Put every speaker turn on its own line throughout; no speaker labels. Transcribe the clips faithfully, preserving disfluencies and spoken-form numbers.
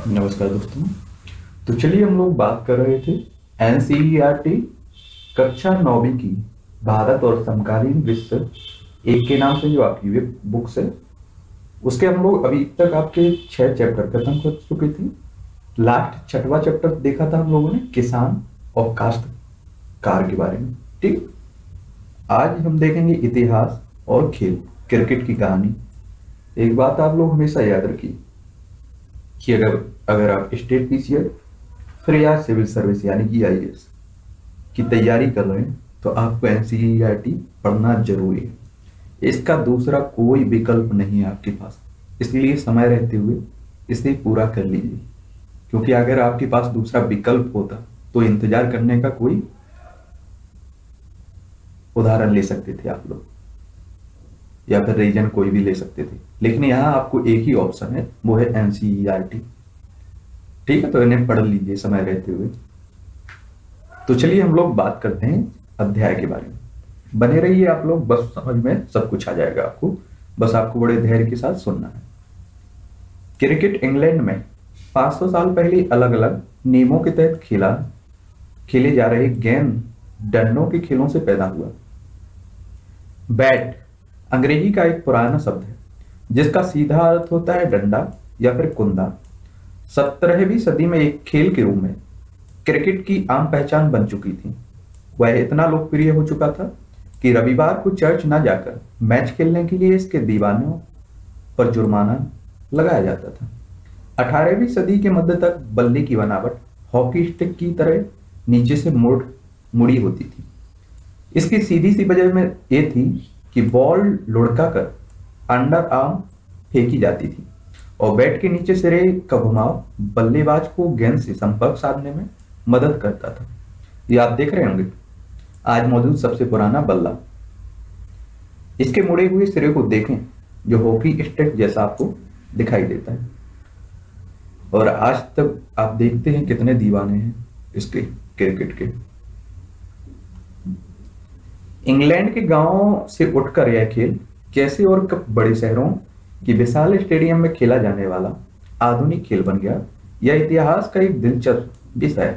नमस्कार दोस्तों। तो चलिए हम लोग बात कर रहे थे एनसीईआरटी कक्षा नौवीं की भारत और समकालीन विश्व एक के नाम से जो आपकी वेब बुक्स है उसके हम लोग अभी तक आपके छह चैप्टर खत्म कर चुके थे। लास्ट छठवां चैप्टर देखा था हम लोगों ने किसान और काश्तकार के बारे में। ठीक, आज हम देखेंगे इतिहास और खेल, क्रिकेट की कहानी। एक बात आप लोग हमेशा याद रखिए कि अगर अगर आप स्टेट पीसीएस फिर या सिविल सर्विस यानी कि आईएएस की तैयारी कर रहे हैं तो आपको एनसीईआरटी पढ़ना जरूरी है। इसका दूसरा कोई विकल्प नहीं है आपके पास, इसलिए समय रहते हुए इसे पूरा कर लीजिए। क्योंकि अगर आपके पास दूसरा विकल्प होता तो इंतजार करने का कोई उदाहरण ले सकते थे आप लोग, या फिर रीजन कोई भी ले सकते थे, लेकिन यहाँ आपको एक ही ऑप्शन है, वो है एनसीईआरटी। ठीक है, तो इन्हें पढ़ लीजिए समय रहते हुए। तो चलिए हम लोग बात करते हैं अध्याय के बारे में। बने रहिए आप लोग, बस समझ में सब कुछ आ जाएगा आपको, बस आपको बड़े धैर्य के साथ सुनना है। क्रिकेट इंग्लैंड में पाँच सौ साल पहले अलग अलग नियमों के तहत खेला खेले जा रहे गेंद डंडों के खेलों से पैदा हुआ। बैट अंग्रेजी का एक पुराना शब्द है जिसका सीधा अर्थ होता है डंडा या फिर कुंदा। सत्रहवीं सदी में एक खेल के रूप में क्रिकेट की आम पहचान बन चुकी थी। वह इतना लोकप्रिय हो चुका था कि रविवार को चर्च न जाकर मैच खेलने के लिए इसके दीवानों पर जुर्माना लगाया जाता था। अठारहवीं सदी के मध्य तक बल्ले की बनावट हॉकी स्टिक की तरह नीचे से मुड़ मुड़ी होती थी। इसकी सीधी सी वजह में यह थी कि बॉल लुढ़का कर अंडर आर्म फेंकी जाती थी और बैट के नीचे सिरे का घुमाव बल्लेबाज को गेंद से संपर्क साधने में मदद करता था। ये आप देख रहे होंगे आज मौजूद सबसे पुराना बल्ला। इसके मुड़े हुए सिरे को देखें जो हॉकी स्टिक जैसा आपको दिखाई देता है, और आज तक आप देखते हैं कितने दीवाने हैं इसके क्रिकेट के। इंग्लैंड के गांवों से उठकर यह खेल कैसे और कब बड़े शहरों की विशाल स्टेडियम में खेला जाने वाला आधुनिक खेल बन गया, यह इतिहास का एक दिलचस्प विषय है।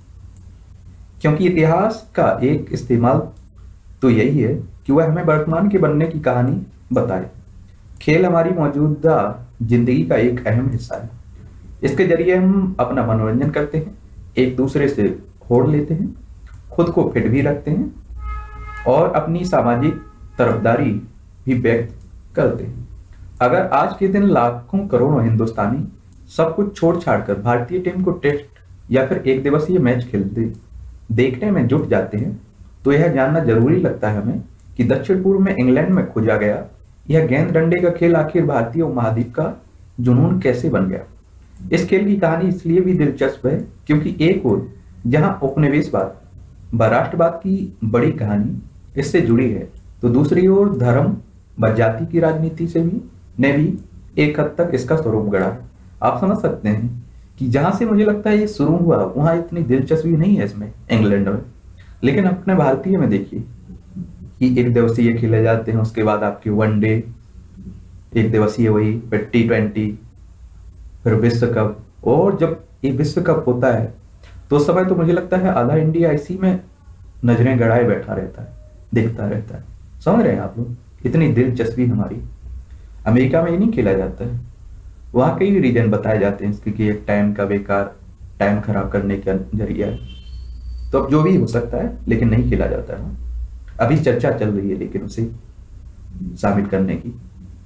क्योंकि इतिहास का एक इस्तेमाल तो यही है कि वह हमें वर्तमान के बनने की कहानी बताए। खेल हमारी मौजूदा जिंदगी का एक अहम हिस्सा है। इसके जरिए हम अपना मनोरंजन करते हैं, एक दूसरे से होड़ लेते हैं, खुद को फिट भी रखते हैं और अपनी सामाजिक तरफदारी भी व्यक्त करते हैं। अगर आज के दिन लाखों करोड़ों हिंदुस्तानी सब कुछ छोड़ छाड़ कर भारतीय टीम को टेस्ट या फिर एक दिवसीय मैच खेलते देखने में जुट जाते हैं तो यह जानना जरूरी लगता है हमें कि दक्षिण पूर्व में इंग्लैंड में खोजा गया यह गेंद डंडे का खेल आखिर भारतीय उपमहाद्वीप का जुनून कैसे बन गया। इस खेल की कहानी इसलिए भी दिलचस्प है क्योंकि एक ओर जहां उपनिवेशवाद व राष्ट्रवाद की बड़ी कहानी इससे जुड़ी है, तो दूसरी ओर धर्म व जाति की राजनीति से भी ने भी एक हद तक इसका स्वरूप गढ़ा है। आप समझ सकते हैं कि जहां से मुझे लगता है ये शुरू हुआ वहां इतनी दिलचस्पी नहीं है इसमें इंग्लैंड में, लेकिन अपने भारतीय में देखिए कि एक दिवसीय खेले जाते हैं, उसके बाद आपके वनडे एक दिवसीय, वही फिर टी ट्वेंटी, फिर विश्व कप। और जब ये विश्व कप होता है तो उस समय तो मुझे लगता है आधा इंडिया इसी में नजरें गड़ाए बैठा रहता है, देखता रहता है। समझ रहे हैं आप लोग, इतनी दिलचस्पी हमारी। अमेरिका में ये नहीं खेला जाता है, वहां कई रीजन बताए जाते हैं इसके कि एक टाइम का बेकार, टाइम खराब करने का जरिया है। तो अब जो भी हो सकता है, लेकिन नहीं खेला जाता है। अभी चर्चा चल रही है लेकिन उसे शामिल करने की।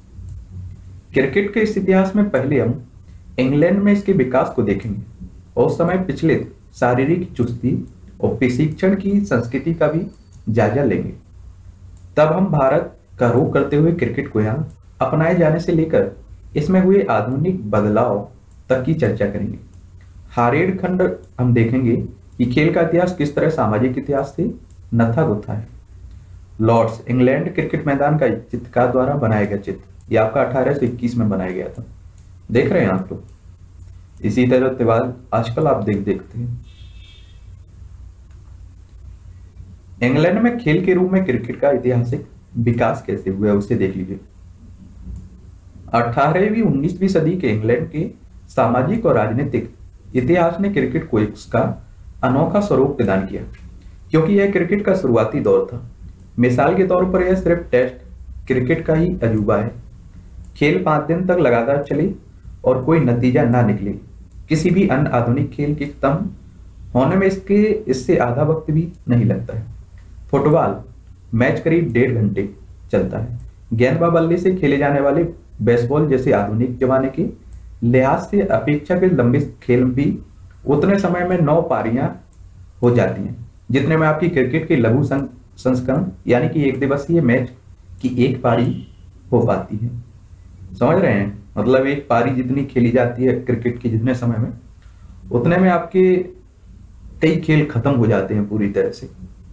क्रिकेट के इस इतिहास में पहले हम इंग्लैंड में इसके विकास को देखेंगे और उस समय पिछले शारीरिक चुस्ती और प्रशिक्षण की संस्कृति का भी जायजा लेंगे। तब हम भारत का रुख करते हुए क्रिकेट को यहाँ अपनाए जाने से लेकर इसमें हुए आधुनिक बदलाव तक की चर्चा करेंगे। हारेड खंड हम देखेंगे कि खेल का इतिहास किस तरह सामाजिक इतिहास से नथा गुथा है। लॉर्ड्स इंग्लैंड क्रिकेट मैदान का चित्रकार द्वारा बनाया गया चित्र, यह आपका अठारह सौ इक्कीस में बनाया गया था। देख रहे हैं आप लोग। इसी तरह त्योहार आजकल आप देख देखते हैं। इंग्लैंड में खेल के रूप में क्रिकेट का ऐतिहासिक विकास कैसे हुआ उसे देख लीजिए। अठारहवीं उन्नीसवीं सदी के इंग्लैंड के सामाजिक और राजनीतिक इतिहास ने क्रिकेट को इसका अनोखा स्वरूप प्रदान किया, क्योंकि यह क्रिकेट का शुरुआती दौर था। मिसाल के तौर पर यह सिर्फ टेस्ट क्रिकेट का ही अजूबा है। खेल पांच दिन तक लगातार चले और कोई नतीजा ना निकले। किसी भी अन्य आधुनिक खेल के खत्म होने में इसके इससे आधा वक्त भी नहीं लगता है। फुटबॉल मैच करीब डेढ़ घंटे चलता है। गेंद व बल्ले से खेले जाने वाले बेसबॉल जैसे आधुनिक जमाने के लिहाज से अपेक्षाकृत लंबे खेल भी उतने समय में नौ पारियां हो जाती हैं जितने में आपकी क्रिकेट के लघु संस्करण यानी कि एक दिवसीय मैच की एक पारी हो पाती है। समझ रहे हैं? मतलब एक पारी जितनी खेली जाती है क्रिकेट के जितने समय में, उतने में आपके कई खेल खत्म हो जाते हैं पूरी तरह से।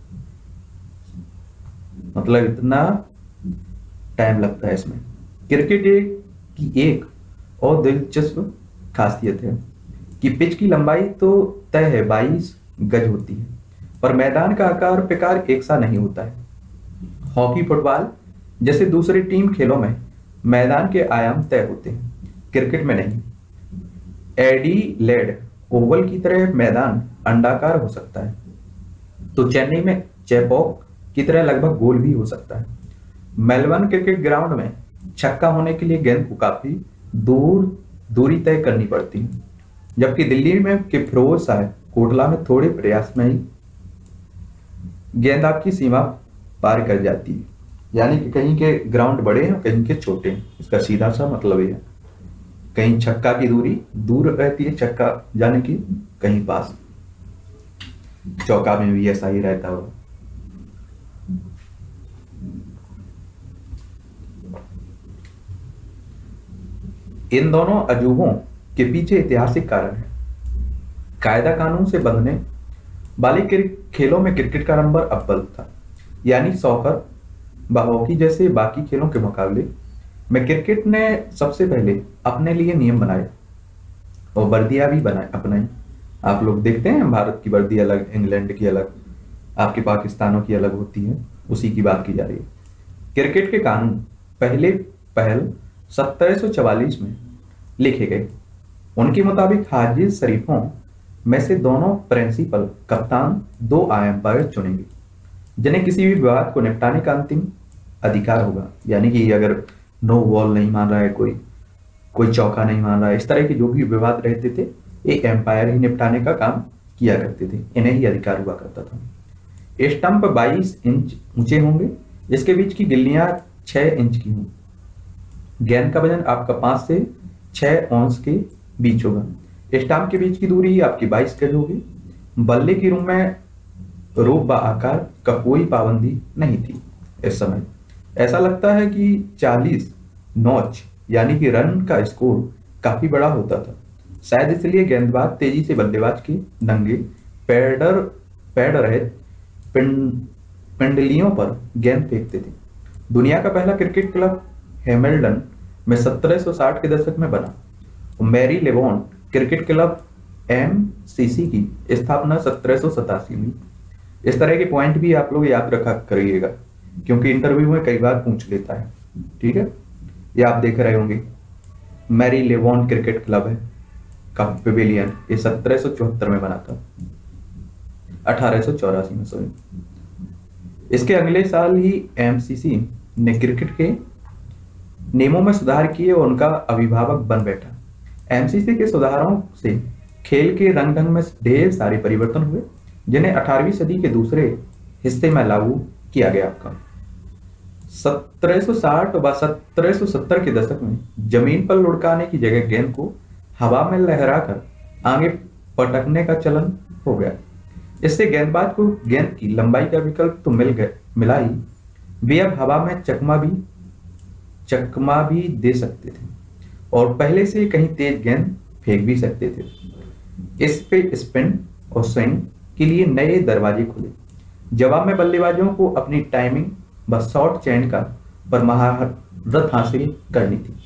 मतलब इतना टाइम लगता है इसमें। क्रिकेट एक की एक और दिलचस्प खासियत है कि पिच की लंबाई तो तय है, बाईस गज होती है, पर मैदान का आकार प्रकार एक सा नहीं होता है। हॉकी, फुटबॉल जैसे दूसरे टीम खेलों में मैदान के आयाम तय होते हैं, क्रिकेट में नहीं। एडिलेड ओवल की तरह मैदान अंडाकार हो सकता है, तो चेन्नई में चेपॉक की तरह लगभग गोल भी हो सकता है। मेलबर्न क्रिकेट ग्राउंड में छक्का होने के लिए गेंद को काफी दूर दूरी तय करनी पड़ती है, जबकि दिल्ली में के फिरोज शाह कोटला में थोड़े प्रयास में ही गेंद आपकी सीमा पार कर जाती है। यानी कि कहीं के ग्राउंड बड़े हैं, कहीं के छोटे हैं। इसका सीधा सा मतलब ये है, कहीं छक्का की दूरी दूर रहती है छक्का जाने की, कहीं पास। चौका में भी ऐसा ही रहता होगा। इन दोनों अजूबों के पीछे ऐतिहासिक कारण है। कायदा कानून से बंधने वाले खेलों में क्रिकेट का नंबर अव्वल था, यानी सॉकर व हॉकी जैसे बाकी खेलों के मुकाबले में क्रिकेट ने सबसे पहले अपने लिए नियम बनाए और वर्दियां भी बनाए अपनाई। आप लोग देखते हैं भारत की वर्दी अलग, इंग्लैंड की अलग, आपके पाकिस्तानों की अलग होती है, उसी की बात की जा रही है। क्रिकेट के कानून पहले पहल सत्रह सौ चवालीस में लिखे गए। उनके मुताबिक हाजिर शरीफों में से दोनों प्रिंसिपल कप्तान दो अंपायर चुनेंगे, जिन्हें किसी भी विवाद को निपटाने का अंतिम अधिकार होगा। यानी कि अगर नो बॉल नहीं मान रहा है, कोई कोई चौका नहीं मान रहा है, इस तरह के जो भी विवाद रहते थे, एक एम्पायर ही निपटाने का काम किया करते थे, इन्हें ही अधिकार हुआ करता था। स्टंप बाईस इंच ऊंचे होंगे, जिसके बीच की गिल्लियां छह इंच की होंगी। गेंद का वजन आपका पांच से छह औंस के बीच होगा। स्टंप के बीच की दूरी आपकी बाईस गज होगी। बल्ले की रूम में रूप व आकार का कोई पाबंदी नहीं थी इस समय। ऐसा लगता है कि चालीस नॉच यानी कि रन का स्कोर काफी बड़ा होता था। शायद इसलिए गेंदबाज तेजी से बल्लेबाज के नंगे पैडर पैड रहित पिंडलियों पर गेंद फेंकते थे। दुनिया का पहला क्रिकेट क्लब हैमिल्टन में सत्रह सौ साठ के दशक में बना। Marylebone cricket club M C C की स्थापना सत्रह सौ सतासी में। इस तरह के पॉइंट भी आप लोग याद रखा करिएगा, क्योंकि इंटरव्यू में कई बार पूछ लेता है। ठीक है, ये आप देख रहे होंगे। मैरी लेवॉन क्रिकेट क्लब है का पेविलियन, ये सत्रह सौ चौहत्तर में बना था, अठारह सौ चौरासी में सॉरी। इसके अगले साल ही एम सी सी ने क्रिकेट के नियमों में सुधार किए और उनका अभिभावक बन बैठा। एम सी सी के सुधारों से खेल के रंग ढंग में ढेर सारे परिवर्तन हुए, जिन्हें अठारहवीं सदी के दूसरे हिस्से में लागू किया गया। आपका सत्रह सौ साठ व सत्रह सौ सत्तर के दशक में जमीन पर लुढ़काने की जगह गेंद को हवा में लहराकर आगे पटकने का चलन हो गया। इससे गेंदबाज को गेंद की लंबाई का विकल्प तो मिल गया मिला ही, वे अब हवा में चकमा भी चकमा भी दे सकते थे और पहले से कहीं तेज गेंद फेंक भी सकते थे। इस पे स्पिन और स्विंग के लिए नए दरवाजे खुले। जवाब में बल्लेबाजों को अपनी टाइमिंग व शॉट चयन का पर महारत हासिल करनी थी।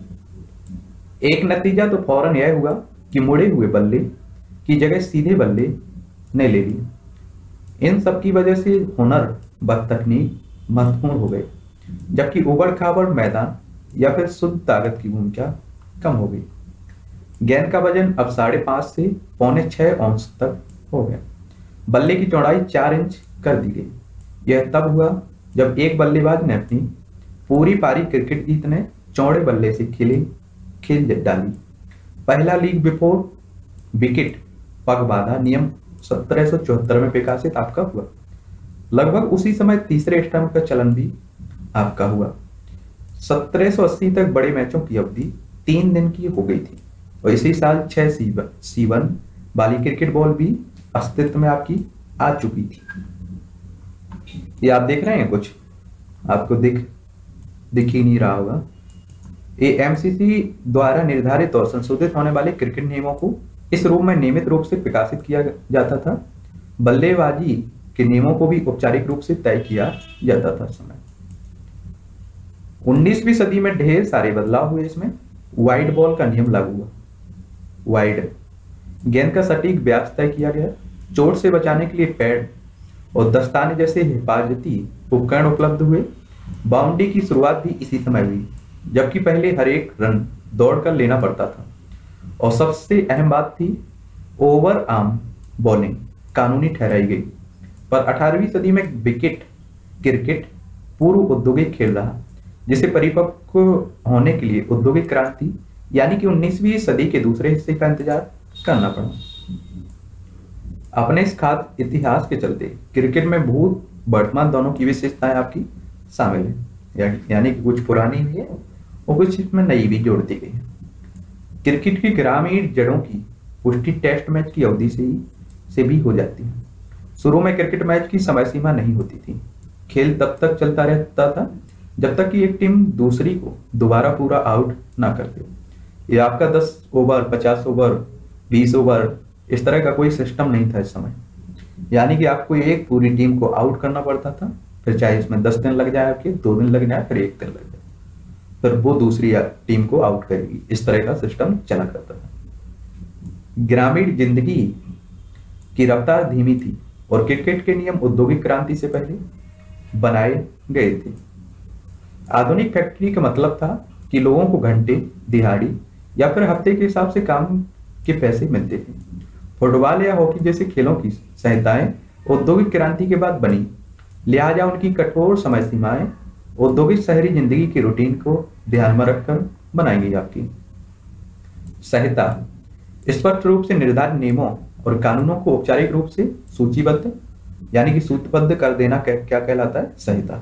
एक नतीजा तो फौरन यह हुआ कि मुड़े हुए बल्ले की जगह सीधे बल्ले ने ले लिए। इन सब की वजह से हुनर व तकनीक महत्वपूर्ण हो गए, जबकि उबड़ खाबड़ मैदान या फिर शुद्ध ताकत की भूमिका कम हो गई। गेंद का वजन अब साढ़े पांच से पौने छह औंस तक हो गया। बल्ले की चौड़ाई चार इंच कर दी गई। यह तब हुआ जब एक बल्लेबाज ने अपनी पूरी पारी क्रिकेट की इतने चौड़े बल्ले से खेले खेल डाली। पहला लीग बिफोर विकेट पग बाधा नियम सत्रह सौ चौहत्तर में प्रकाशित आपका हुआ। लगभग उसी समय तीसरे स्टंप का चलन भी आपका हुआ। सत्रह सौ अस्सी तक बड़े मैचों की अवधि तीन दिन की हो गई थी और इसी साल छह सी वन वाली क्रिकेट बॉल भी अस्तित्व में आपकी आ चुकी थी। ये आप देख रहे हैं, कुछ आपको दिख दिख ही नहीं रहा होगा। ये एमसीसी द्वारा निर्धारित और संशोधित होने वाले क्रिकेट नियमों को इस रूप में नियमित रूप से प्रकाशित किया जाता था। बल्लेबाजी के नियमों को भी औपचारिक रूप से तय किया जाता था। समय उन्नीसवीं सदी में ढेर सारे बदलाव हुए। इसमें वाइड बॉल का नियम लागू हुआ। वाइड गेंद का सटीक व्यास तय किया गया। चोट से बचाने के लिए पैड और दस्ताने जैसे हिफाजती उपकरण उपलब्ध हुए। बाउंड्री की शुरुआत भी इसी समय हुई, जबकि पहले हर एक रन दौड़कर लेना पड़ता था। और सबसे अहम बात थी ओवर आर्म बॉलिंग कानूनी ठहराई गई। पर अठारहवीं सदी में विकेट क्रिकेट पूर्व औद्योगिक खेल रहा, जिसे परिपक्व होने के लिए औद्योगिक क्रांति यानी कि उन्नीसवीं सदी के दूसरे हिस्से का इंतजार करना पड़ा। अपने इस खास इतिहास के चलते क्रिकेट में भूत वर्तमान दोनों की विशेषताएं आपकी शामिल है, यानी कि कुछ पुरानी भी है और कुछ इसमें नई भी जोड़ दी गई है। क्रिकेट की ग्रामीण जड़ों की पुष्टि टेस्ट मैच की अवधि से ही से भी हो जाती है। शुरू में क्रिकेट मैच की समय सीमा नहीं होती थी। खेल तब तक चलता रहता था जब तक कि एक टीम दूसरी को दोबारा पूरा आउट ना कर दे। ये आपका दस ओवर, पचास ओवर, बीस ओवर इस तरह का कोई सिस्टम नहीं था इस समय। यानी कि आपको एक पूरी टीम को आउट करना पड़ता था, फिर चाहे इसमें दस दिन लग जाए, आपके दो दिन लग जाए, फिर एक दिन लग जाए, फिर वो दूसरी टीम को आउट करेगी। इस तरह का सिस्टम चला करता था। ग्रामीण जिंदगी की रफ्तार धीमी थी और क्रिकेट के नियम औद्योगिक क्रांति से पहले बनाए गए थे। आधुनिक फैक्ट्री का मतलब था कि लोगों को घंटे, दिहाड़ी या फिर हफ्ते के हिसाब से काम के पैसे मिलते थे। फुटबॉल या हॉकी जैसे खेलों की संहिताएं औद्योगिक क्रांति के बाद बनी, लिहाजा उनकी कठोर समय सीमाएं औद्योगिक शहरी जिंदगी की रूटीन को ध्यान में रखकर बनाई गई। आपकी संहिता स्पष्ट रूप से निर्धारित नियमों और कानूनों को औपचारिक रूप से सूचीबद्ध यानी कि सूत्रबद्ध कर देना क्या कहलाता है? संहिता।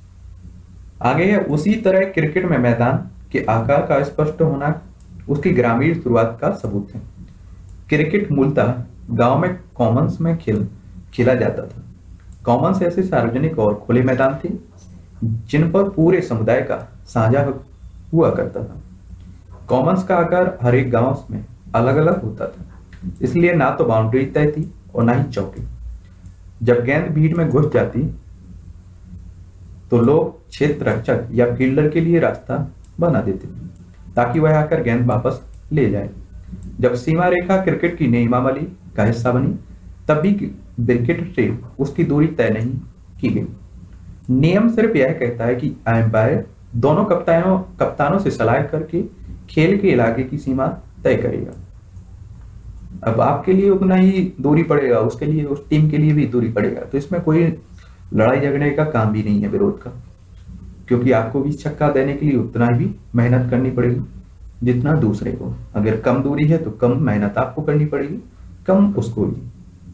आगे है उसी तरह क्रिकेट में मैदान के आकार का स्पष्ट होना उसकी ग्रामीण शुरुआत का सबूत है। क्रिकेट मूलतः गांव में कॉमन्स में खेल खेला जाता था। कॉमन्स ऐसे सार्वजनिक और खुले मैदान थे जिन पर पूरे समुदाय का साझा हुआ करता था। कॉमन्स का आकार हर एक गांव में अलग अलग होता था, इसलिए ना तो बाउंड्री तय थी और ना ही चौकी। जब गेंद भीड़ में घुस जाती तो लोग क्षेत्र रक्षक या फील्डर के लिए रास्ता बना देते ताकि वह आकर गेंद वापस ले जाए। जब सीमा रेखा क्रिकेट की नियमावली का हिस्सा बनी तब भी विकेट से उसकी दूरी तय नहीं की गई। नियम सिर्फ यह कहता है कि अंपायर दोनों कप्तानों कप्तानों से सलाह करके खेल के इलाके की सीमा तय करेगा। अब आपके लिए उतना ही दूरी पड़ेगा, उसके लिए उस टीम के लिए भी दूरी पड़ेगा। तो इसमें कोई लड़ाई झगड़े का काम भी नहीं है विरोध का, क्योंकि आपको भी छक्का देने के लिए उतना ही भी मेहनत करनी पड़ेगी जितना दूसरे को। अगर कम दूरी है तो कम मेहनत आपको करनी पड़ेगी, कम उसको भी।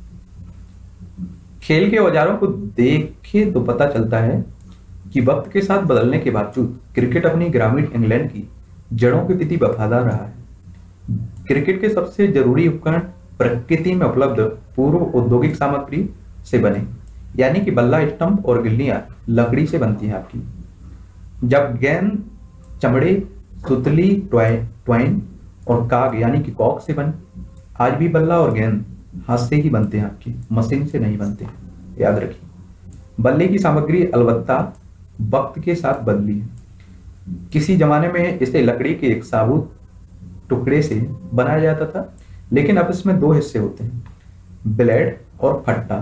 खेल के औजारों को देखे तो पता चलता है कि वक्त के साथ बदलने के बावजूद क्रिकेट अपनी ग्रामीण इंग्लैंड की जड़ों के प्रति वफादार रहा है। क्रिकेट के सबसे जरूरी उपकरण प्रकृति में उपलब्ध पूर्व औद्योगिक सामग्री से बने, यानी कि बल्ला, स्टंप और गिल्लियां लकड़ी से बनती है आपकी। जब गेंद चमड़े, सुतली, ट्वाइन और काग यानी कि कॉक से बने। आज भी बल्ला और गेंद हाथ से ही बनते हैं आपकी, मशीन से नहीं बनते, याद रखिए। बल्ले की सामग्री अलबत्ता वक्त के साथ बदली है। किसी जमाने में इसे लकड़ी के एक साबुत टुकड़े से बनाया जाता था, लेकिन अब इसमें दो हिस्से होते हैं, ब्लेड और फट्टा,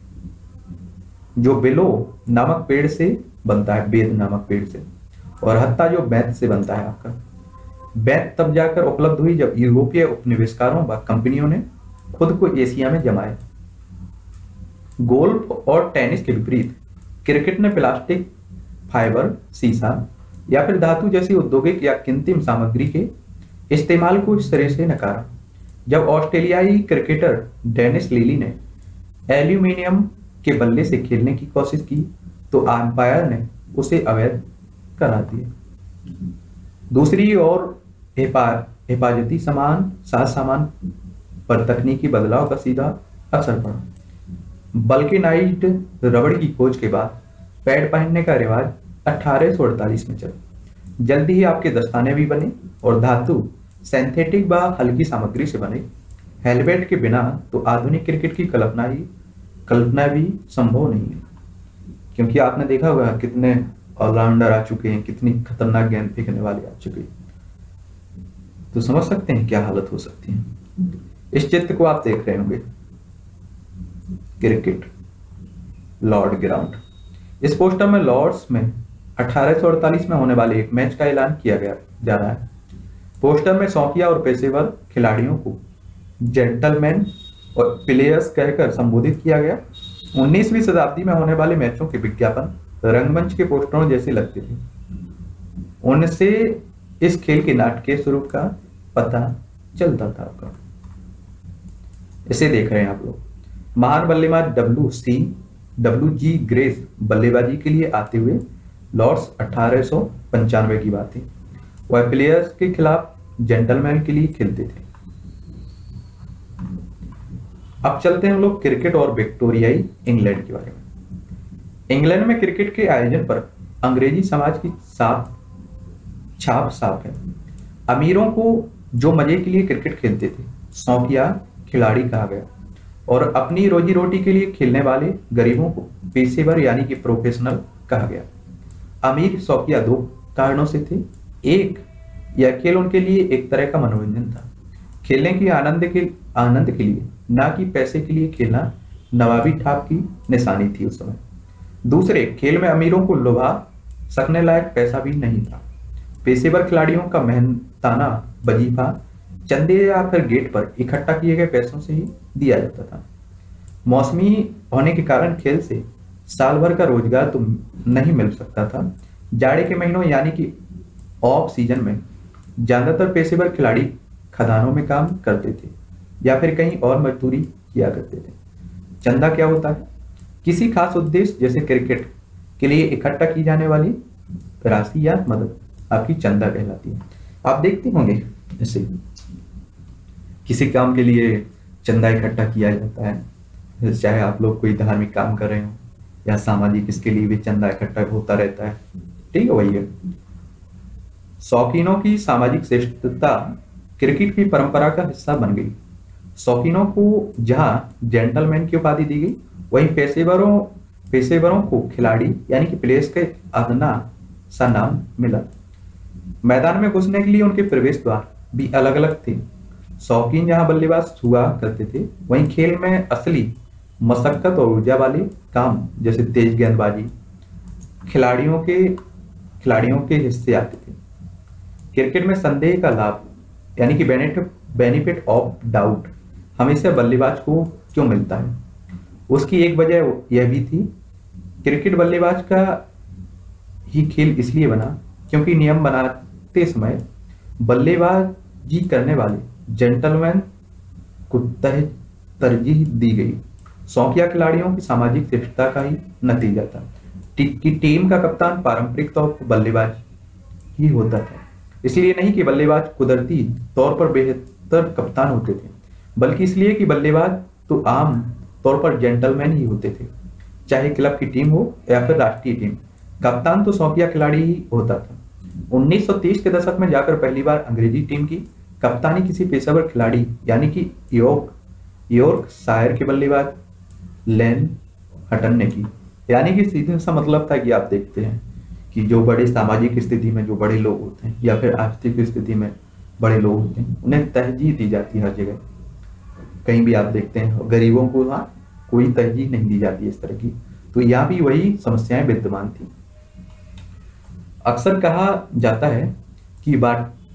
जो बेलो नामक पेड़ से बनता है, बेद नामक पेड़ से, और हत्ता जो बैत से बनता है आपका। बैत तब जाकर उपलब्ध हुई जब यूरोपीय उपनिवेशकारों व कंपनियों ने खुद को एशिया में जमाया। गोल्फ और टेनिस के विपरीत क्रिकेट ने प्लास्टिक, फाइबर, शीशा या फिर धातु जैसी औद्योगिक या कृत्रिम सामग्री के इस्तेमाल को इस तरह से नकारा। जब ऑस्ट्रेलियाई क्रिकेटर डेनिस लिली ने एल्यूमीनियम के बल्ले से खेलने की कोशिश की तो अंपायर ने उसे अवैध करार दिया। दूसरी ओर हिफाजती सामान साज सामान पर तकनीकी बदलाव का सीधा असर पड़ा। वल्केनाइज्ड रबड़ की खोज के बाद पैड पहनने का रिवाज अठारह सौ अड़तालीस में चला। जल्दी ही आपके दस्ताने भी बने और धातु, सिंथेटिक व हल्की सामग्री से बने। हेलमेट के बिना तो आधुनिक क्रिकेट की कल्पना ही कल्पना भी संभव नहीं है, क्योंकि आपने देखा होगा कितने ऑलराउंडर आ चुके हैं, कितनी खतरनाक गेंद फेंकने वाले आ चुके हैं। तो समझ सकते हैं क्या हालत हो सकती है। इस चित्र को आप देख रहे होंगे, क्रिकेट लॉर्ड ग्राउंड। इस पोस्टर में लॉर्ड्स में अठारह सौ अड़तालीस में होने वाले एक मैच का ऐलान किया गया जा रहा है। पोस्टर में शौकिया और पेशेवर खिलाड़ियों को जेंटलमैन और प्लेयर्स कहकर संबोधित किया गया। उन्नीसवीं शताब्दी में होने वाले मैचों के विज्ञापन रंगमंच के पोस्टरों जैसे लगते थे। उनसे इस खेल के नाटकीय स्वरूप का पता चलता था। इसे देख रहे हैं आप लोग। महान बल्लेबाज W C W G Grace बल्लेबाजी के लिए आते हुए लॉर्ड्स अठारह सौ पंचानवे की बात है। वह प्लेयर्स के खिलाफ जेंटलमैन के लिए खेलते थे। अब चलते हैं हम लोग क्रिकेट और विक्टोरियाई इंग्लैंड के बारे में। इंग्लैंड में क्रिकेट के आयोजन पर अंग्रेजी समाज की साफ छाप साफ है। अमीरों को जो मजे के लिए क्रिकेट खेलते थे शौकिया खिलाड़ी कहा गया, और अपनी रोजी रोटी के लिए खेलने वाले गरीबों को पेशेवर यानी कि प्रोफेशनल कहा गया। अमीर शौकिया दो कारणों से थे। एक, यह खेल उनके लिए एक तरह का मनोरंजन था। खेलने की आनंद के आनंद के लिए, ना कि पैसे के लिए खेलना नवाबी ठाप की निशानी थी उस समय। दूसरे, खेल में अमीरों को लुभा सकने लायक पैसा भी नहीं था। पेशेवर खिलाड़ियों का मेहनताना वजीफा चंदे या फिर गेट पर इकट्ठा किए गए पैसों से ही दिया जाता था। मौसमी होने के कारण खेल से साल भर का रोजगार तो नहीं मिल सकता था। जाड़े के महीनों यानी कि ऑफ सीजन में ज्यादातर पेशेवर खिलाड़ी खदानों में काम करते थे या फिर कहीं और मजदूरी किया करते थे। चंदा क्या होता है? किसी खास उद्देश्य जैसे क्रिकेट के लिए इकट्ठा की जाने वाली राशि या मदद आपकी चंदा कहलाती है। आप देखते होंगे जैसे किसी काम के लिए चंदा इकट्ठा किया जाता है, चाहे आप लोग कोई धार्मिक काम कर रहे हो या सामाजिक, इसके लिए भी चंदा इकट्ठा होता रहता है। ठीक है, वही है। शौकीनों की सामाजिक श्रेष्ठता क्रिकेट की परंपरा का हिस्सा बन गई। शौकीनों को जहां जेंटलमैन की उपाधि दी गई, वहीं पेशेवरों पेशेवरों को खिलाड़ी यानी कि प्लेयर्स के अदना सा नाम मिला। मैदान में घुसने के लिए उनके प्रवेश द्वार भी अलग अलग थे। शौकीन जहां बल्लेबाज हुआ करते थे, वहीं खेल में असली मशक्कत और ऊर्जा वाले काम जैसे तेज गेंदबाजी खिलाड़ियों के खिलाड़ियों के हिस्से आते थे। क्रिकेट में संदेह का लाभ यानी कि बेनिफिट ऑफ डाउट हमेशा बल्लेबाज को क्यों मिलता है, उसकी एक वजह यह भी थी। क्रिकेट बल्लेबाज का ही खेल इसलिए बना क्योंकि नियम बनाते समय बल्लेबाजी करने वाले जेंटलमैन को तरजीह दी गई। शौकिया खिलाड़ियों की सामाजिक श्रेष्ठता का ही नतीजा था कि टीम का कप्तान पारंपरिक तौर पर बल्लेबाज ही होता था। इसलिए नहीं कि बल्लेबाज कुदरती तौर पर बेहतर कप्तान होते थे, बल्कि इसलिए कि बल्लेबाज तो आम तौर पर जेंटलमैन ही होते थे, चाहे क्लब की टीम हो या फिर राष्ट्रीय टीम। कप्तान तो शौकिया खिलाड़ी ही होता था। उन्नीस सौ तीस के दशक में जाकर पहली बार अंग्रेजी टीम की कप्तानी किसी पेशेवर खिलाड़ी यानी कि यॉर्क यॉर्कशायर के बल्लेबाज लेन हटन ने की। यानी कि सीधे सा मतलब था कि आप देखते हैं कि जो बड़े सामाजिक स्थिति में जो बड़े लोग होते हैं या फिर आर्थिक स्थिति में बड़े लोग होते हैं, उन्हें तरजीह दी जाती है हर जगह। कहीं भी आप देखते हैं गरीबों को हाँ कोई तरजीह नहीं दी जाती इस तरह की। तो यहाँ भी वही समस्याएं विद्यमान थी। अक्सर कहा जाता है कि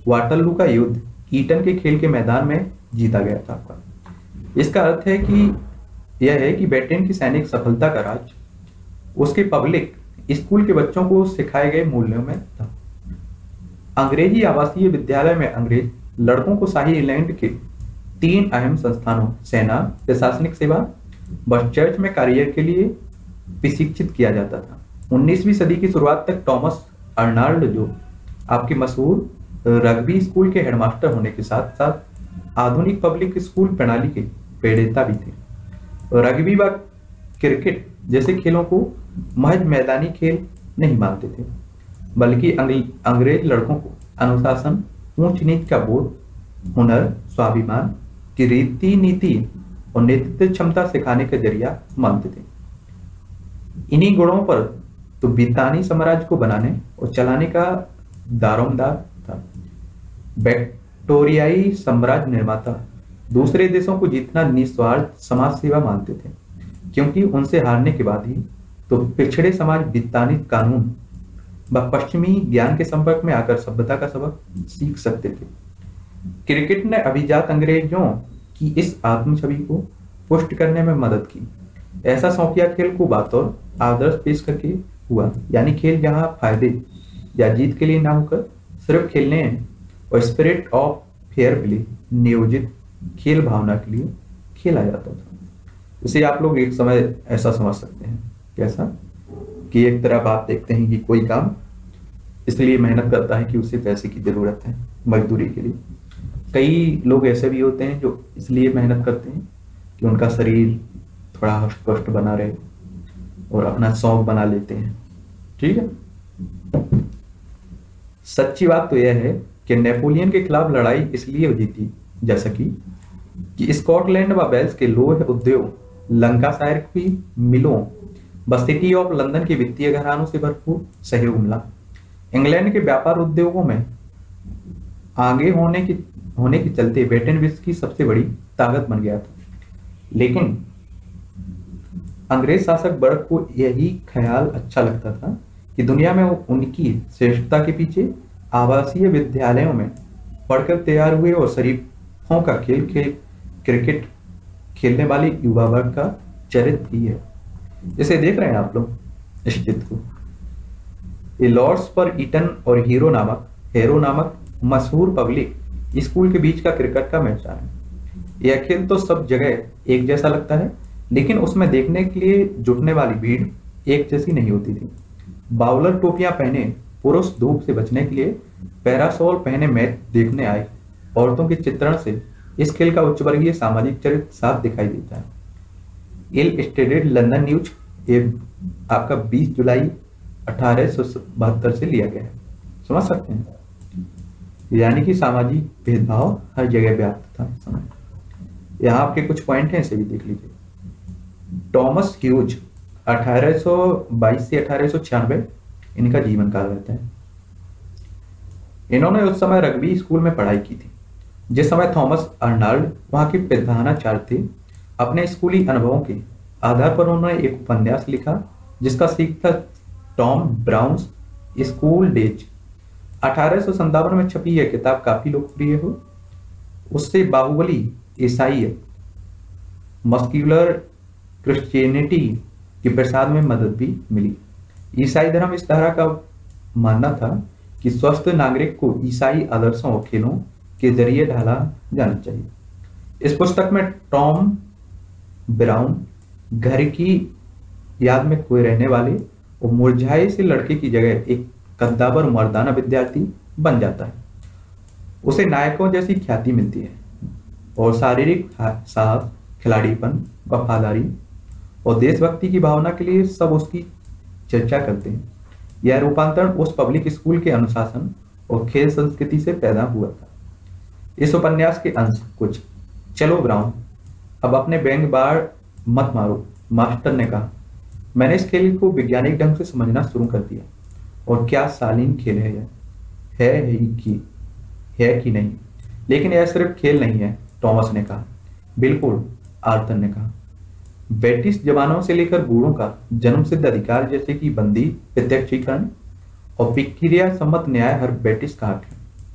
वाटरलू का युद्ध ईटन के खेल के मैदान में जीता गया था आपका। इसका अर्थ है कि यह है कि ब्रिटेन की सैनिक सफलता का राज उसके पब्लिक स्कूल के बच्चों को सिखाए गए मूल्यों में था। अंग्रेजी आवासीय विद्यालय में अंग्रेज लड़कों को शाही इंग्लैंड के तीन अहम संस्थानों सेना, प्रशासनिक सेवा व चर्च में कार्य के लिए प्रशिक्षित किया जाता था। उन्नीसवीं सदी की शुरुआत तक टॉमस अर्नाल्ड, जो आपके मशहूर रग्बी स्कूल के हेडमास्टर होने के साथ साथ आधुनिक पब्लिक स्कूल प्रणाली के प्रणेता भी थे। रग्बी व क्रिकेट जैसे खेलों को महज मैदानी खेल नहीं मानते थे, बल्कि अंग्रेज लड़कों को अनुशासन, ऊंच नीच का बोध, हुनर, स्वाभिमान की रीति नीति और नेतृत्व क्षमता सिखाने का जरिया मानते थे। इन्हीं गुणों पर तो ब्रितानी साम्राज्य को बनाने और चलाने का दारोमदार था। विक्टोरियाई साम्राज्य निर्माता दूसरे देशों को जीतना निस्वार्थ समाज सेवा मानते थे, क्योंकि उनसे हारने के बाद ही तो पिछड़े समाज ब्रितानी कानून व पश्चिमी ज्ञान के संपर्क में आकर सभ्यता का सबक सीख सकते थे। क्रिकेट ने अभिजात अंग्रेजों की इस आत्म छवि को पुष्ट करने में मदद की। ऐसा शौकिया खेल को बतौर आदर्श पेश करके हुआ, यानी खेल जहां फायदे या जीत के लिए ना होकर सिर्फ खेलने और स्पिरिट ऑफ फेयर प्ले नियोजित खेल भावना के लिए खेला जाता था। इसे आप लोग एक समय ऐसा समझ सकते हैं, कैसा कि एक तरफ आप देखते हैं कि कोई काम इसलिए मेहनत करता है कि उसे पैसे की जरूरत है, मजदूरी के लिए। कई लोग ऐसे भी होते हैं जो इसलिए मेहनत करते हैं कि उनका शरीर थोड़ा हष्ट पुष्ट बना रहे और अपना शौक बना लेते हैं। ठीक है। सच्ची बात तो यह है कि नेपोलियन के खिलाफ लड़ाई इसलिए जीती जा सकी कि स्कॉटलैंड व वेल्स के लोह उद्योग, लंकाशायर की मिलों व सिटी ऑफ लंदन के वित्तीय घरानों से भरपूर सहयोग मिला। इंग्लैंड के व्यापार उद्योगों में आगे होने की होने के चलते ब्रिटेन विश्व की सबसे बड़ी ताकत बन गया था। लेकिन अंग्रेज शासक वर्ग को यही ख्याल अच्छा लगता था कि दुनिया में उनकी श्रेष्ठता के पीछे आवासीय विद्यालयों में पढ़कर तैयार हुए और शरीफों का खेल खेल क्रिकेट खेलने वाले युवा वर्ग का चरित्र ही है। इसे देख रहे हैं आप लोग इस चित्र को। ये लॉर्ड्स पर ईटन और हीरो नामक हेरो नामक मशहूर पब्लिक स्कूल के बीच का क्रिकेट का मैदान है। यह खेल तो सब जगह एक जैसा लगता है, लेकिन उसमें देखने के लिए जुटने वाली भीड़ एक जैसी नहीं होती थी। बाउलर टोपियां पहने पुरुष धूप से बचने के लिए पैरासोल पहने मैच देखने आए औरतों के चित्रण से इस खेल का उच्च वर्गीय सामाजिक चरित्र साफ दिखाई देता है। इलस्ट्रेटेड लंदन न्यूज ये आपका बीस जुलाई अठारह सौ बहत्तर से लिया गया है। समझ सकते हैं, यानी कि सामाजिक भेदभाव हर जगह व्याप्त था इस समय। यहाँ आपके कुछ पॉइंट हैं, इसे भी देख लीजिए। टॉमस ह्यूज अठारह सौ बाईस से अठारह सौ छियानवे इनका जीवन काल रहता है। इन्होंने उस समय रग्बी स्कूल में पढ़ाई की थी जिस समय थॉमस अर्नाल्ड वहां के प्रधानाचार्य थे। अपने स्कूली अनुभवों के आधार पर उन्होंने एक उपन्यास लिखा जिसका शीर्षक था टॉम ब्राउन्स स्कूल डेज। अठारह सौ संतावन में छपी यह किताब काफी लोकप्रिय हो। उससे बाहुबली, ईसाई, मस्क्यूलर क्रिश्चियनिटी के प्रसार में मदद भी मिली। ईसाई धर्म इस तरह का मानना था कि स्वस्थ नागरिक को ईसाई आदर्शों और खेलों के जरिए ढाला जाना चाहिए। इस पुस्तक में टॉम ब्राउन घर की याद में खोए रहने वाले और मुरझाए से लड़के की जगह एक कद्दावर मर्दाना विद्यार्थी बन जाता है। उसे नायकों जैसी ख्याति मिलती है और शारीरिक साहस, खिलाड़ीपन, वफादारी और देशभक्ति की भावना के लिए सब उसकी चर्चा करते हैं। यह रूपांतरण उस पब्लिक स्कूल के अनुशासन और खेल संस्कृति से पैदा हुआ था। इस उपन्यास के अंश कुछ। चलो ब्राउन, अब अपने बैंग बार मत मारो, मास्टर ने कहा। मैंने इस खेल को वैज्ञानिक ढंग से समझना शुरू कर दिया। और क्या शालीन खेल है यह, है ही कि है कि नहीं। लेकिन यह सिर्फ खेल नहीं है, टॉमस ने कहा। बिल्कुल, आर्थर ने कहा। ब्रिटिश जवानों से लेकर बूढ़ों का जन्मसिद्ध अधिकार जैसे कि बंदी प्रत्यक्षीकरण और प्रक्रिया सम्मत न्याय हर ब्रिटिश का हक है।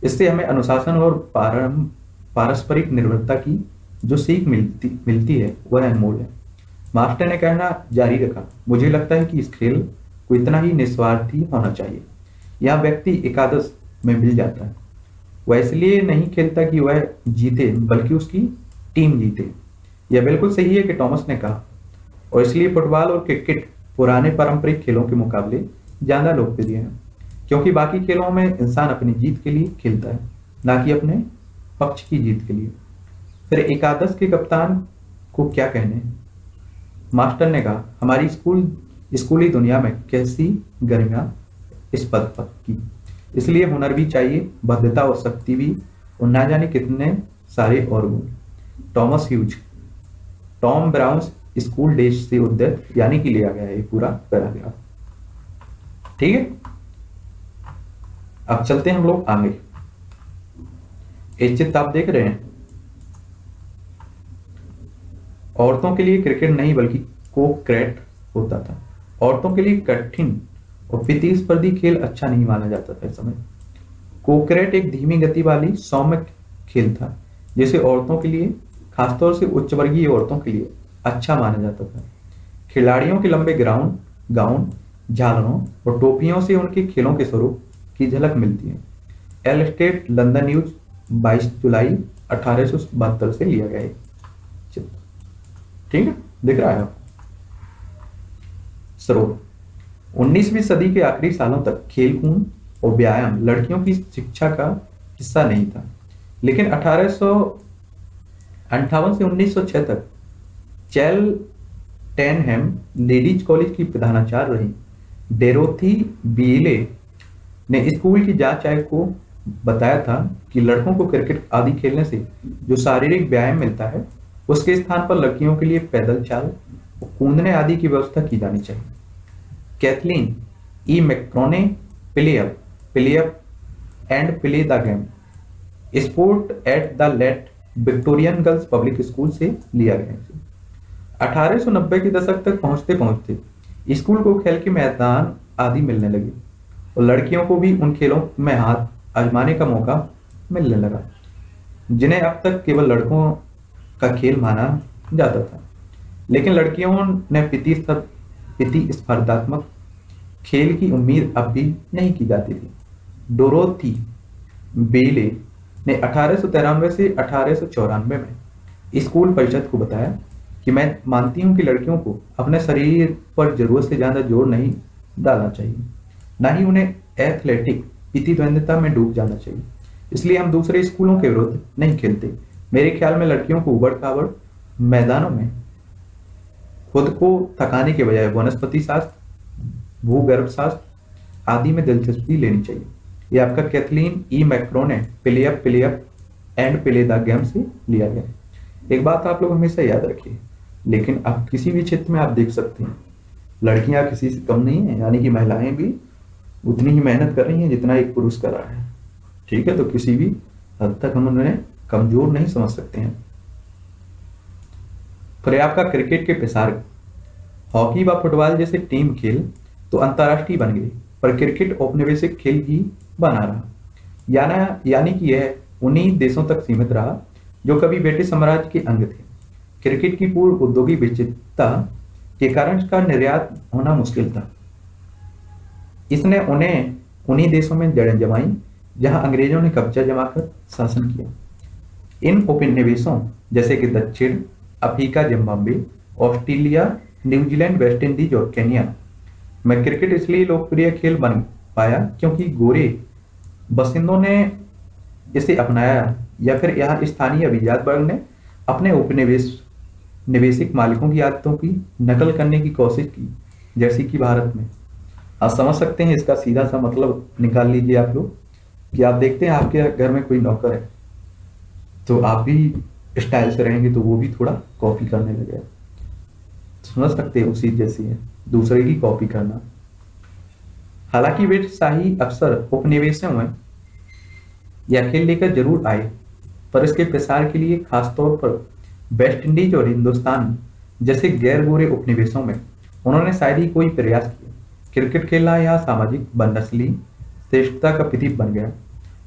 इससे हमें अनुशासन और पारम पारस्परिक निर्भरता की जो सीख मिलती मिलती है वह अनमोल है। मास्टर ने कहना जारी रखा, मुझे लगता है कि इस खेल को इतना ही निस्वार्थी होना चाहिए। यह व्यक्ति एकादश में मिल जाता है। वह इसलिए नहीं खेलता कि वह जीते, बल्कि उसकी टीम जीते। यह बिल्कुल सही है कि टॉमस ने कहा, और इसलिए फुटबॉल और क्रिकेट पुराने पारंपरिक खेलों के मुकाबले ज्यादा लोकप्रिय हैं, क्योंकि बाकी खेलों में इंसान अपनी जीत के लिए खेलता है, ना कि अपने पक्ष की जीत के लिए। फिर एकादश के कप्तान को क्या कहने हैं? मास्टर ने कहा, हमारी स्कूल स्कूली दुनिया में कैसी गरिमा इस पद पर की, इसलिए हुनर भी चाहिए, बद्धता और शक्ति भी, और ना जाने कितने सारे और गुण। Thomas Hughes, Tom Brown's school days से उद्धृत, यानी कि लिया गया है पूरा पैराग्राफ। ठीक है, अब चलते हैं हम लोग आगे। एक चित्र आप देख रहे हैं, औरतों के लिए क्रिकेट नहीं बल्कि कोक्रेट होता था। औरतों के लिए कठिन और प्रतिस्पर्धी खेल अच्छा नहीं माना जाता था इस समय। कोक्रेट एक धीमी गति वाली सौम्य खेल था, जिसे औरतों के लिए, खासतौर से उच्च वर्गीय औरतों के लिए अच्छा माना जाता था। खिलाड़ियों के लंबे ग्राउंड गाउन, झालरों और टोपियों से उनके खेलों के स्वरूप की झलक मिलती है। एल स्टेट लंदन न्यूज बाईस जुलाई अठारह सौ बहत्तर से लिया गया है। ठीक है, दिख रहा है आपको? स्रोत, उन्नीसवीं सदी के आखिरी सालों तक खेलकूद और व्यायाम लड़कियों की शिक्षा का हिस्सा नहीं था, लेकिन अठारह सौ अंठावन से उन्नीस सौ छह तक चैल टेनहैम लेडीज कॉलेज की प्रधानाचार्य रही डेरोथी बीले ने स्कूल की जांच आयोग को बताया था कि लड़कों को क्रिकेट आदि खेलने से जो शारीरिक व्यायाम मिलता है, उसके स्थान पर लड़कियों के लिए पैदल चाल और कूदने आदि की व्यवस्था की जानी चाहिए। Kathleen E McCrone play up play up and play the game sport at the late Victorian girls public school से लिया गया है। अठारह सौ नब्बे के दशक तक पहुंचते पहुंचते स्कूल को खेल के मैदान आदि मिलने लगे और लड़कियों को भी उन खेलों में हाथ आजमाने का मौका मिलने लगा, जिन्हें अब तक केवल लड़कों का खेल माना जाता था। लेकिन लड़कियों ने प्रतिस्पर्धात्मक खेल की उम्मीद अब भी नहीं की जाती थी। डोरोथी बेले ने अठारह सौ तिरानवे से अठारह सौ चौरानवे में स्कूल परिषद को बताया कि मैं मानती हूं कि लड़कियों को अपने शरीर पर जरूरत से ज्यादा जोर नहीं डालना चाहिए, न ही उन्हें एथलेटिक प्रतिद्वंद्विता में डूब जाना चाहिए, इसलिए हम दूसरे स्कूलों के विरुद्ध नहीं खेलते। मेरे ख्याल में लड़कियों को उबड़ खाबड़ मैदानों में खुद को थकाने के बजाय वनस्पति शास्त्र, भूगर्भ शास्त्र आदि में दिलचस्पी लेनी चाहिए। ये आपका Kathleen E McCrone play up play up and play the game से लिया गया है। एक बात आप लोग हमेशा याद रखिए, लेकिन आप किसी भी क्षेत्र में आप देख सकते हैं लड़कियां किसी से कम नहीं है, यानी कि महिलाएं भी उतनी ही मेहनत कर रही हैं जितना एक पुरुष कर रहा है। ठीक है, तो किसी भी हद तक हम उन्हें कमजोर नहीं समझ सकते हैं। फिर आपका क्रिकेट के प्रसार, हॉकी व फुटबॉल जैसे टीम खेल तो अंतर्राष्ट्रीय बन गए, पर क्रिकेट औपनिवेशिक खेल ही बना रहा, याना यानी कि यह उन्हीं देशों तक सीमित रहा जो कभी ब्रिटिश साम्राज्य के अंग थे। क्रिकेट की पूर्व औद्योगिक विचित्रता के कारण इसका निर्यात होना मुश्किल था। इसने उन्हें उन्हीं देशों में जड़ें जमाई जहां अंग्रेजों ने कब्जा जमाकर शासन किया। इन उपनिवेशों जैसे कि दक्षिण Africa, Zimbabwe, Australia, New Zealand, West Indies और केन्या में क्रिकेट इसलिए लोकप्रिय खेल बन पाया क्योंकि गोरे बसिंदों ने इसे अपनाया, या फिर यहाँ स्थानीय अभिजात वर्ग ने अपने उपनिवेश निवेशिक मालिकों की आदतों की नकल करने की कोशिश की, जैसे कि भारत में। आप समझ सकते हैं, इसका सीधा सा मतलब निकाल लीजिए आप लोग कि आप देखते हैं आपके घर में कोई नौकर है, तो आप भी स्टाइल से रहेंगे तो वो भी थोड़ा कॉपी करने लगे। समझ सकते हैं, उसी जैसी है दूसरे की कॉपी करना। हालांकि वे शाही अफसर उपनिवेशों में यह खेल लेकर जरूर आए, पर इसके प्रसार के लिए खासतौर पर वेस्ट इंडीज और हिंदुस्तान जैसे गैर गोरे उपनिवेशों में उन्होंने शायद ही कोई प्रयास किया। क्रिकेट खेलना यहाँ सामाजिक बनस्ली श्रेष्ठता का प्रतीक बन गया।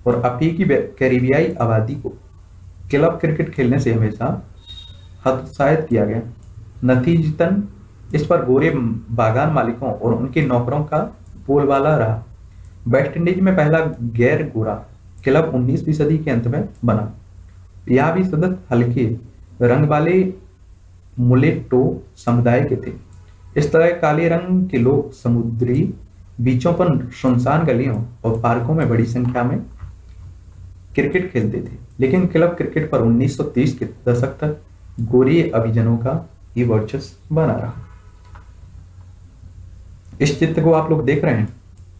और अफ्रीकी कैरिबियाई आबादी को क्लब क्रिकेट खेलने से हमेशा हतोत्साहित किया गया। नतीजतन इस पर गोरे बागान मालिकों और उनके नौकरों का बोलबाला रहा। वेस्ट इंडीज में पहला गैर गोरा क्लब उन्नीसवीं सदी के अंत में बना। यहाँ भी सदस्य हल्के रंग वाले मुलेट्टो समुदाय के थे। इस तरह काले रंग के लोग समुद्री बीचों पर सुनसान गलियों और पार्कों में बड़ी संख्या में क्रिकेट खेलते थे। लेकिन क्लब क्रिकेट पर उन्नीस सौ तीस के दशक तक गोरे अभिजनों का ही वर्चस्व बना रहा। इस चित्र को आप लोग देख रहे हैं।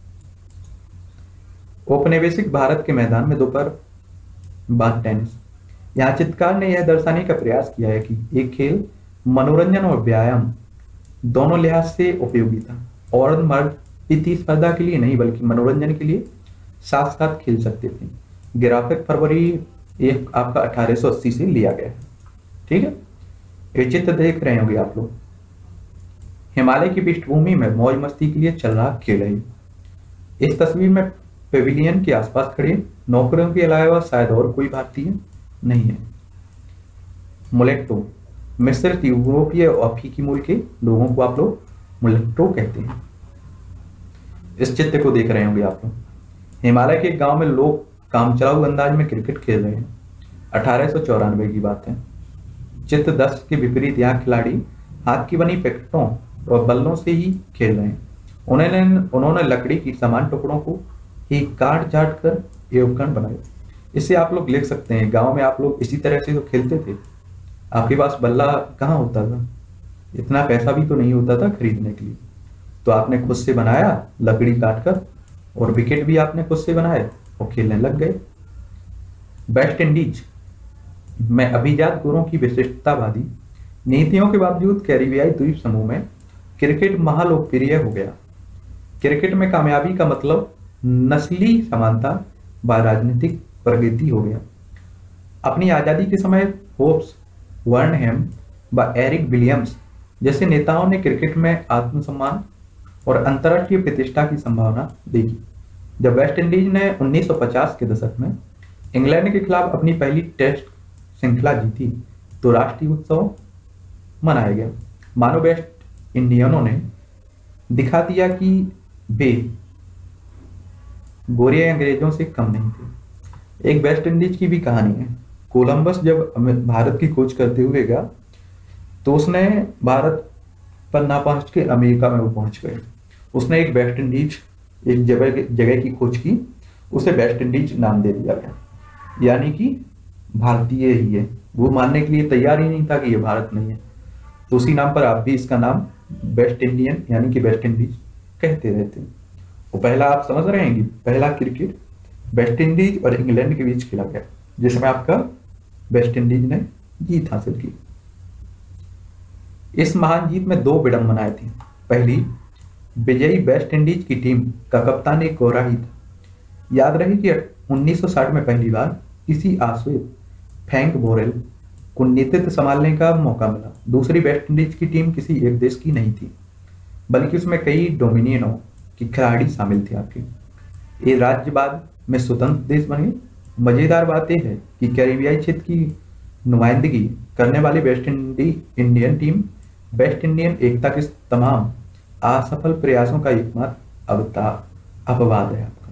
औपनिवेशिक भारत के मैदान में दोपहर बाद टेनिस। यहाँ चित्रकार ने यह दर्शाने का प्रयास किया है कि एक खेल मनोरंजन और व्यायाम दोनों लिहाज से उपयोगी था। औरत मर्द प्रतिस्पर्धा के लिए नहीं बल्कि मनोरंजन के लिए साथ साथ खेल सकते थे। ग्राफिक फरवरी एक आपका अठारह सौ अस्सी से लिया गया है। ठीक है, ये चित्र देख रहे होंगे आप लोग। हिमालय की पृष्ठभूमि में मौज मस्ती के लिए चल रहा खेल है। इस तस्वीर में पेविलियन के आसपास खड़े नौकरों के अलावा शायद और कोई भारतीय नहीं है। मुलेट्टो मिश्रित यूरोपीय और अफ्रीकी मूल के लोगों को आप लोग मुलेट्टो कहते हैं। इस चित्र को देख रहे होंगे आप लोग। हिमालय के गांव में लोग कामचलाऊ अंदाज में क्रिकेट खेल रहे हैं। अठारह सौ चौरानवे की बात है। चित्र दस के विपरीत यहाँ खिलाड़ी हाथ की बनी पैकेटों और बल्लों से ही खेल रहे हैं। उन्होंने उन्होंने लकड़ी की समान टुकड़ों को ही काट चाट कर ये उपकरण बनाए। इससे आप लोग लिख सकते हैं, गांव में आप लोग इसी तरह से तो खेलते थे। आपके पास बल्ला कहाँ होता था, इतना पैसा भी तो नहीं होता था खरीदने के लिए, तो आपने खुद से बनाया लकड़ी काट कर, और विकेट भी आपने खुद से बनाए और खेलने लग गए। वेस्ट इंडीज में अभिजात गोरों की विशिष्टतावादी नीतियों के बावजूद कैरिबियाई द्वीप समूह में क्रिकेट महालोकप्रिय हो गया। क्रिकेट में कामयाबी का मतलब नस्ली समानता व राजनीतिक प्रगति हो गया। अपनी आजादी के समय होप्स, वर्नहेम व एरिक विलियम्स जैसे नेताओं ने क्रिकेट में आत्मसम्मान और अंतर्राष्ट्रीय प्रतिष्ठा की संभावना देखी। जब वेस्ट इंडीज ने उन्नीस सौ पचास के दशक में इंग्लैंड के खिलाफ अपनी पहली टेस्ट श्रृंखला जीती तो राष्ट्रीय उत्सव मनाया गया। मानो वेस्ट इंडियनों ने दिखा दिया कि वे गोरे अंग्रेजों से कम नहीं थे। एक वेस्ट इंडीज की भी कहानी है। कोलंबस जब भारत की खोज करते हुए गया तो उसने भारत पर ना पहुंच के अमेरिका में वो पहुंच गए। उसने एक वेस्ट इंडीज एक जगह जगह की खोज की, उसे वेस्ट इंडीज नाम दे दिया गया, यानी कि भारतीय ही है। वो मानने के लिए तैयार ही नहीं था कि ये भारत नहीं है, तो उसी नाम पर आप भी इसका नाम वेस्ट इंडियन यानी कि वेस्ट इंडीज कहते रहते हैं। और पहला आप समझ रहे हैं कि पहला क्रिकेट वेस्ट इंडीज और इंग्लैंड के बीच खेला गया, जिसमें आपका वेस्ट इंडीज ने जीत हासिल की। इस महान जीत में दो विडंबनाएं थी। पहली, विजयी वेस्ट इंडीज की टीम का कप्तान एक गोरा ही था। याद रहे कि उन्नीस सौ साठ में पहली बार किसी आश्वेत फ्रैंक वोरेल को नेतृत्व संभालने का मौका मिला। दूसरी, वेस्ट इंडीज की टीम किसी एक देश की नहीं थी, बल्कि उसमें कई डोमिनियनों के खिलाड़ी शामिल थे। आपके ये राज्य बाद में स्वतंत्र देश बने। मजेदार बात यह है कि कैरिबियाई क्षेत्र की नुमाइंदगी करने वाली West Indian team West Indian एकता के तमाम असफल प्रयासों का एकमात्र अपवाद है। आपका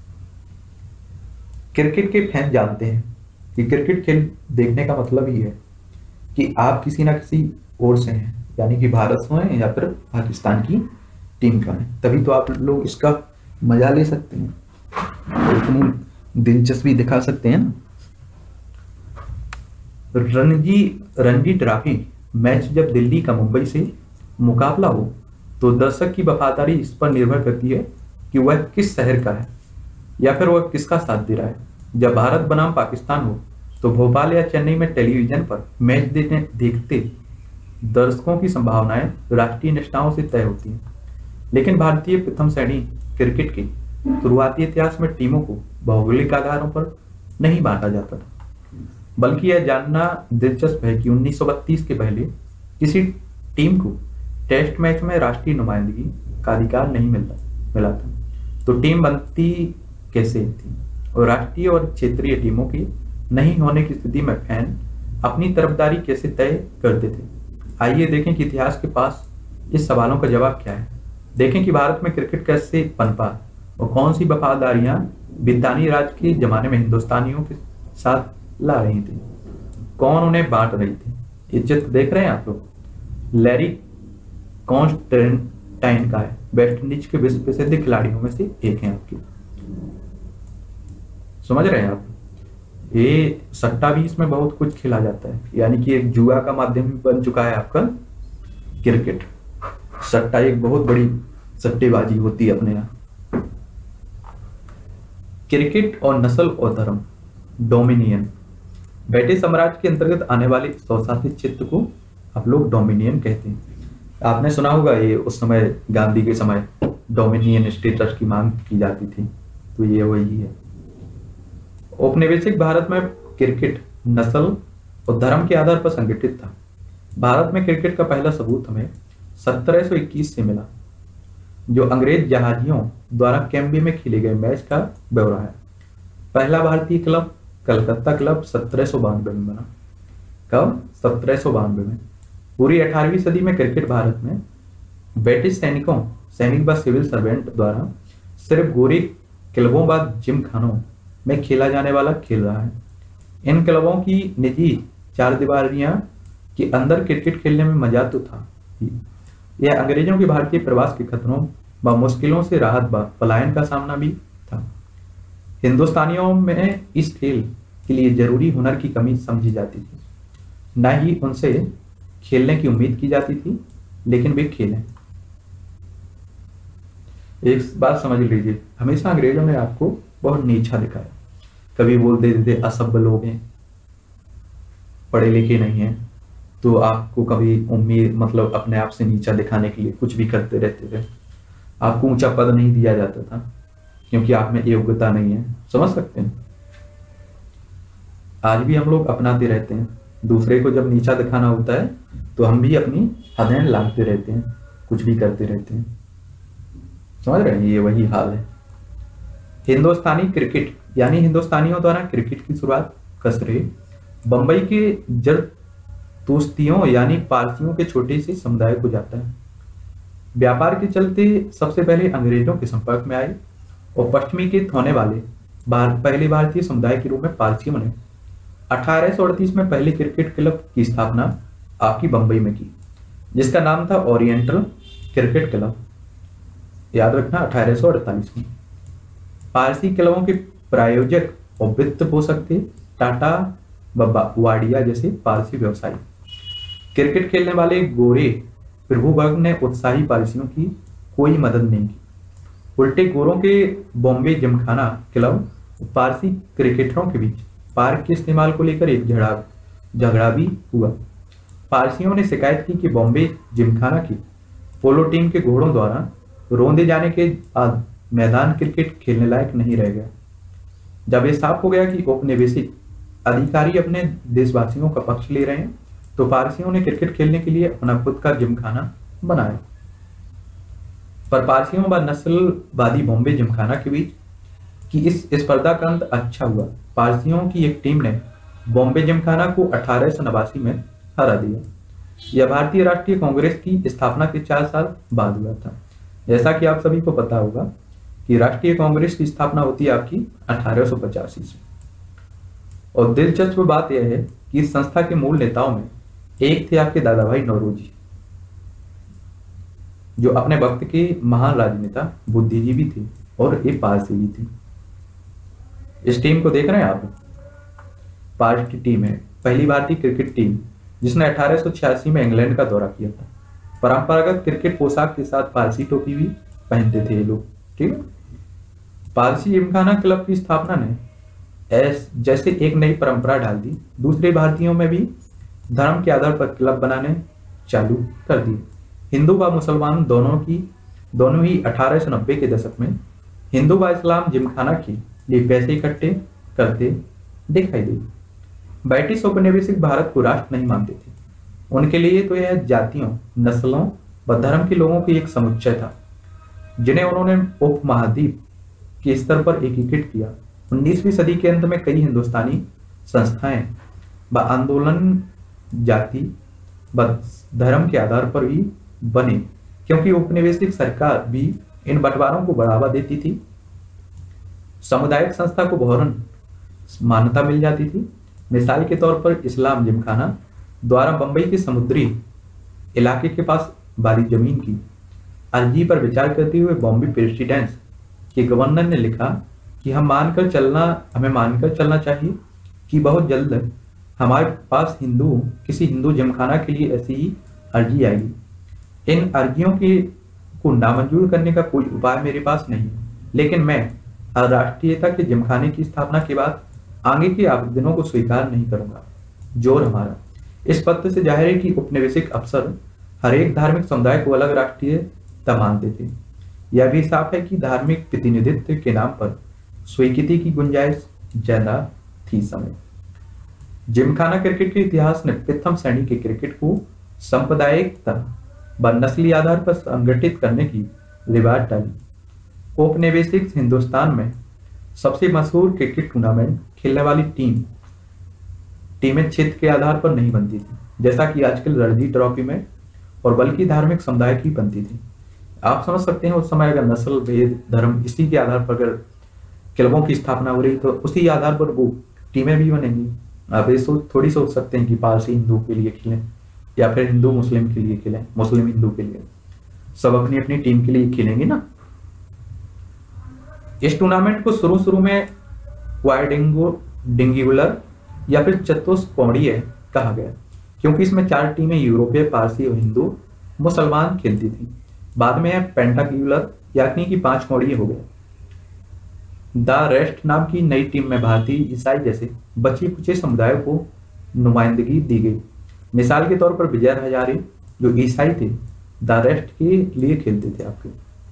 क्रिकेट के फैन जानते हैं कि क्रिकेट खेल देखने का मतलब ही है कि आप किसी ना किसी ओर से हैं, यानी कि भारत से हैं या फिर पाकिस्तान की टीम का है, तभी तो आप लोग इसका मजा ले सकते हैं, इतनी दिलचस्पी दिखा सकते हैं ना। रणजी रणजी ट्रॉफी मैच जब दिल्ली का मुंबई से मुकाबला हो तो दर्शक की वफादारी इस पर निर्भर करती है कि वह किस शहर का है या फिर वह किसका साथ दे रहा है। जब भारत बनाम पाकिस्तान हो तो भोपाल या चेन्नई में टेलीविजन पर मैच देखने देखते दर्शकों की संभावनाएं राष्ट्रीय निष्ठाओं से तय होती हैं। लेकिन भारतीय प्रथम श्रेणी क्रिकेट के शुरुआती इतिहास में टीमों को भौगोलिक आधारों पर नहीं बांटा जाता था, बल्कि यह जानना दिलचस्प है कि उन्नीस सौ बत्तीस के पहले किसी टीम को टेस्ट मैच में राष्ट्रीय नुमाइंदगी का अधिकार नहीं मिलता मिला था। तो टीम बनती कैसे थी? और राष्ट्रीय और क्षेत्रीय टीमों की नहीं होने की स्थिति में फैन अपनी तरफदारी कैसे तय करते थे। आइए देखें कि इतिहास के पास इस सवालों का जवाब क्या है। देखें कि भारत में क्रिकेट कैसे पनपा और कौन सी वफादारियां बिरतानी राज के जमाने में हिंदुस्तानियों के साथ ला रही थी, कौन उन्हें बांट रही थी। ये चित्र देख रहे हैं आप लोग, लैरी कॉन्स्टेंटाइन का है, वेस्ट इंडीज के विश्व प्रसिद्ध खिलाड़ियों में से एक है आपकी। समझ रहे हैं आप, ये सट्टा भी इसमें बहुत कुछ खेला जाता है, यानी कि एक जुआ का माध्यम बन चुका है आपका क्रिकेट। सट्टा एक बहुत बड़ी सट्टेबाजी होती है अपने यहाँ। क्रिकेट और नस्ल और धर्म, डोमिनियन। ब्रिटिश साम्राज्य के अंतर्गत आने वाले स्वशासित क्षेत्र को आप लोग डोमिनियन कहते हैं। आपने सुना होगा ये उस समय गांधी के समय डोमिनियन स्टेटस की मांग की जाती थी, तो ये वही है। औपनिवेशिक भारत में क्रिकेट नस्ल और धर्म के आधार पर संगठित था। भारत में क्रिकेट का पहला सबूत हमें सत्रह सौ इक्कीस से मिला, जो अंग्रेज जहाजियों द्वारा कैम्बे में खेले गए मैच का ब्यौरा है। पहला भारतीय क्लब कलकत्ता क्लब सत्रह सौ बानवे में बना। कब? सत्रह सौ बानवे में। पूरी अठारहवीं सदी में क्रिकेट भारत में ब्रिटिश सैनिकों सैनिक व सिविल सर्वेंट द्वारा सिर्फ गोरे क्लबों व जिम खानों में खेला जाने वाला खेल रहा है। इन क्लबों की निजी चार दीवारियां के अंदर क्रिकेट खेलने में मजा तो था, यह अंग्रेजों के भारतीय प्रवास के खतरों व मुश्किलों से राहत व पलायन का सामना भी था। हिंदुस्तानियों में इस खेल के लिए जरूरी हुनर की कमी समझी जाती थी, न ही उनसे खेलने की उम्मीद की जाती थी, लेकिन वे खेलें। एक बात समझ लीजिए, हमेशा अंग्रेजों ने आपको बहुत नीचा दिखाया। कभी बोल देते थे असभ्य लोग हैं, पढ़े लिखे नहीं हैं, तो आपको कभी उम्मीद मतलब अपने आप से नीचा दिखाने के लिए कुछ भी करते रहते थे। आपको ऊंचा पद नहीं दिया जाता था क्योंकि आप में योग्यता नहीं है। समझ सकते हैं? आज भी हम लोग अपनाते रहते हैं, दूसरे को जब नीचा दिखाना होता है तो हम भी अपनी हदें लांघते रहते हैं, कुछ भी करते रहते हैं। समझ रहे हैं? ये वही हाल है। हिंदुस्तानी क्रिकेट यानी हिंदुस्तानियों द्वारा क्रिकेट की शुरुआत कसरे बंबई के जरतुस्तियों यानी पारसियों के छोटे से समुदाय को जाता है। व्यापार के चलते सबसे पहले अंग्रेजों के संपर्क में आए और पश्चिमी के होने वाले भार, पहले भारतीय समुदाय के रूप में पारसियों ने अठारह सौ अड़तीस में पहले क्रिकेट क्लब की स्थापना आपकी बंबई में की, जिसका नाम था ओरिएंटल क्रिकेट क्लब। याद रखना, अठारह सौ अड़तालीस में। पारसी क्लबों के प्रायोजक और वित्त पोषक थे टाटा व वाडिया जैसे पारसी व्यवसायी। क्रिकेट खेलने वाले गोरे प्रभुवर्ग ने उत्साही पारसियों की कोई मदद नहीं की। उल्टे गोरों के बॉम्बे जिमखाना क्लब पारसी क्रिकेटरों के बीच पार्क के इस्तेमाल को लेकर एक झगड़ा झगड़ा भी हुआ। पारसियों ने शिकायत की कि बॉम्बे जिमखाना की पोलो टीम के घोड़ों द्वारा रोंदे जाने के बाद मैदान क्रिकेट खेलने लायक नहीं रह गया। जब यह साफ हो गया कि औपनिवेशिक अधिकारी अपने देशवासियों का पक्ष ले रहे हैं, तो पारसियों ने क्रिकेट खेलने के लिए अपना खुद का जिमखाना बनाया। पर पारसियों व नस्लवादी बॉम्बे जिमखाना के बीच की इस स्पर्धा का अंत अच्छा हुआ। पारसियों की एक टीम ने बॉम्बे जिमखाना को अठारह सौ नवासी में हरा दिया। यह भारतीय राष्ट्रीय कांग्रेस की स्थापना के चार साल बाद हुआ था। जैसा कि आप सभी को पता होगा कि राष्ट्रीय कांग्रेस की स्थापना होती है आपकी अठारह सौ पचासी से। और दिलचस्प बात यह है कि इस संस्था के मूल नेताओं में एक थे आपके दादा भाई नौरोजी, जो अपने वक्त के महान राजनेता बुद्धिजीवी थे और एक पारसी भी थे। इस टीम को देख रहे हैं आप, पार्स की टीम है, पहली भारतीय क्रिकेट टीम जिसने अठारह सौ छियासी में इंग्लैंड का दौरा किया था। परंपरागत क्रिकेट पोशाक के साथ पारसी टोपी भी पहनते थे ये लोग। ठीक, पारसी जिमखाना क्लब की स्थापना ने ऐस जैसे एक नई परंपरा डाल दी। दूसरे भारतीयों में भी धर्म के आधार पर क्लब बनाने चालू कर दिए। हिंदू व मुसलमान दोनों की दोनों ही अठारह सौ नब्बे के दशक में हिंदू व इस्लाम जिमखाना के लिए पैसे इकट्ठे करते दिखाई दिए। ब्रिटिश औपनिवेशिक भारत को राष्ट्र नहीं मानते थे। उनके लिए तो यह जातियों, नस्लों व धर्म के लोगों की एक समुच्चय था, जिन्हें उन्होंने उपमहाद्वीप के स्तर पर एकीकृत किया उन्नीसवीं सदी के अंत में कई हिंदुस्तानी संस्थाएं व आंदोलन जाति व धर्म के आधार पर भी बने, क्योंकि औपनिवेशिक सरकार भी इन बंटवारों को बढ़ावा देती थी। सामुदायिक संस्था को बहुरन मान्यता मिल जाती थी। मिसाल के तौर पर इस्लाम जिमखाना द्वारा बंबई के समुद्री इलाके के पास वाली जमीन की अर्जी पर विचार करते हुए बॉम्बे प्रेसिडेंस के गवर्नर ने लिखा कि हम मानकर चलना हमें मानकर चलना चाहिए कि बहुत जल्द हमारे पास हिंदू किसी हिंदू जिमखाना के लिए ऐसी ही अर्जी आएगी। इन अर्जियों के को नामंजूर करने का कोई उपाय मेरे पास नहीं है, लेकिन मैं राष्ट्रीयता के जिमखाने की स्थापना के बाद आगे के आवेदनों को स्वीकार नहीं करूंगा। जोर हमारा। इस पत्र से जाहिर है कि उपनिवेशिक अफसर हर एक धार्मिक समुदाय को अलग राष्ट्रीयता मानते थे। यह भी साफ है कि धार्मिक प्रतिनिधित्व के नाम पर स्वीकृति की गुंजाइश ज्यादा थी। समय जिमखाना क्रिकेट के इतिहास ने प्रथम श्रेणी के क्रिकेट को सांप्रदायिकता व नस्ली आधार पर संगठित करने की रिवाज डाली। औपनिवेशिक हिंदुस्तान में सबसे मशहूर क्रिकेट टूर्नामेंट खेलने वाली टीम टीमें क्षेत्र के आधार पर नहीं बनती थी, जैसा कि आजकल रणजी ट्रॉफी में, और बल्कि धार्मिक समुदाय की बनती थी। आप समझ सकते हैं उस समय अगर नस्ल भेद धर्म इसी के आधार पर अगर क्लबों की स्थापना हो रही तो उसी आधार पर वो टीमें भी बनेंगी। आप ये सोच थोड़ी सोच सकते हैं कि पारसी हिंदू के लिए खेलें या फिर हिंदू मुस्लिम के लिए खेलें, मुस्लिम हिंदू के लिए, सब अपनी अपनी टीम के लिए खेलेंगे ना। इस टूर्नामेंट को शुरू शुरू में क्वाड्रिंगो डिंगुलर या फिर चतुष्कोणीय कहा गया, क्योंकि इसमें चार टीमें यूरोपीय, पारसी और हिंदू मुसलमान खेलती थी। बाद में पेंटाक्यूलर यानी कि पांच कोणीय हो गया। द रेस्ट नाम की नई टीम में भारतीय, ईसाई जैसे बचे कुचे समुदायों को नुमाइंदगी दी गई। मिसाल के तौर पर विजय हजारे जो ईसाई थे द रेस्ट के लिए खेलते थे। आपके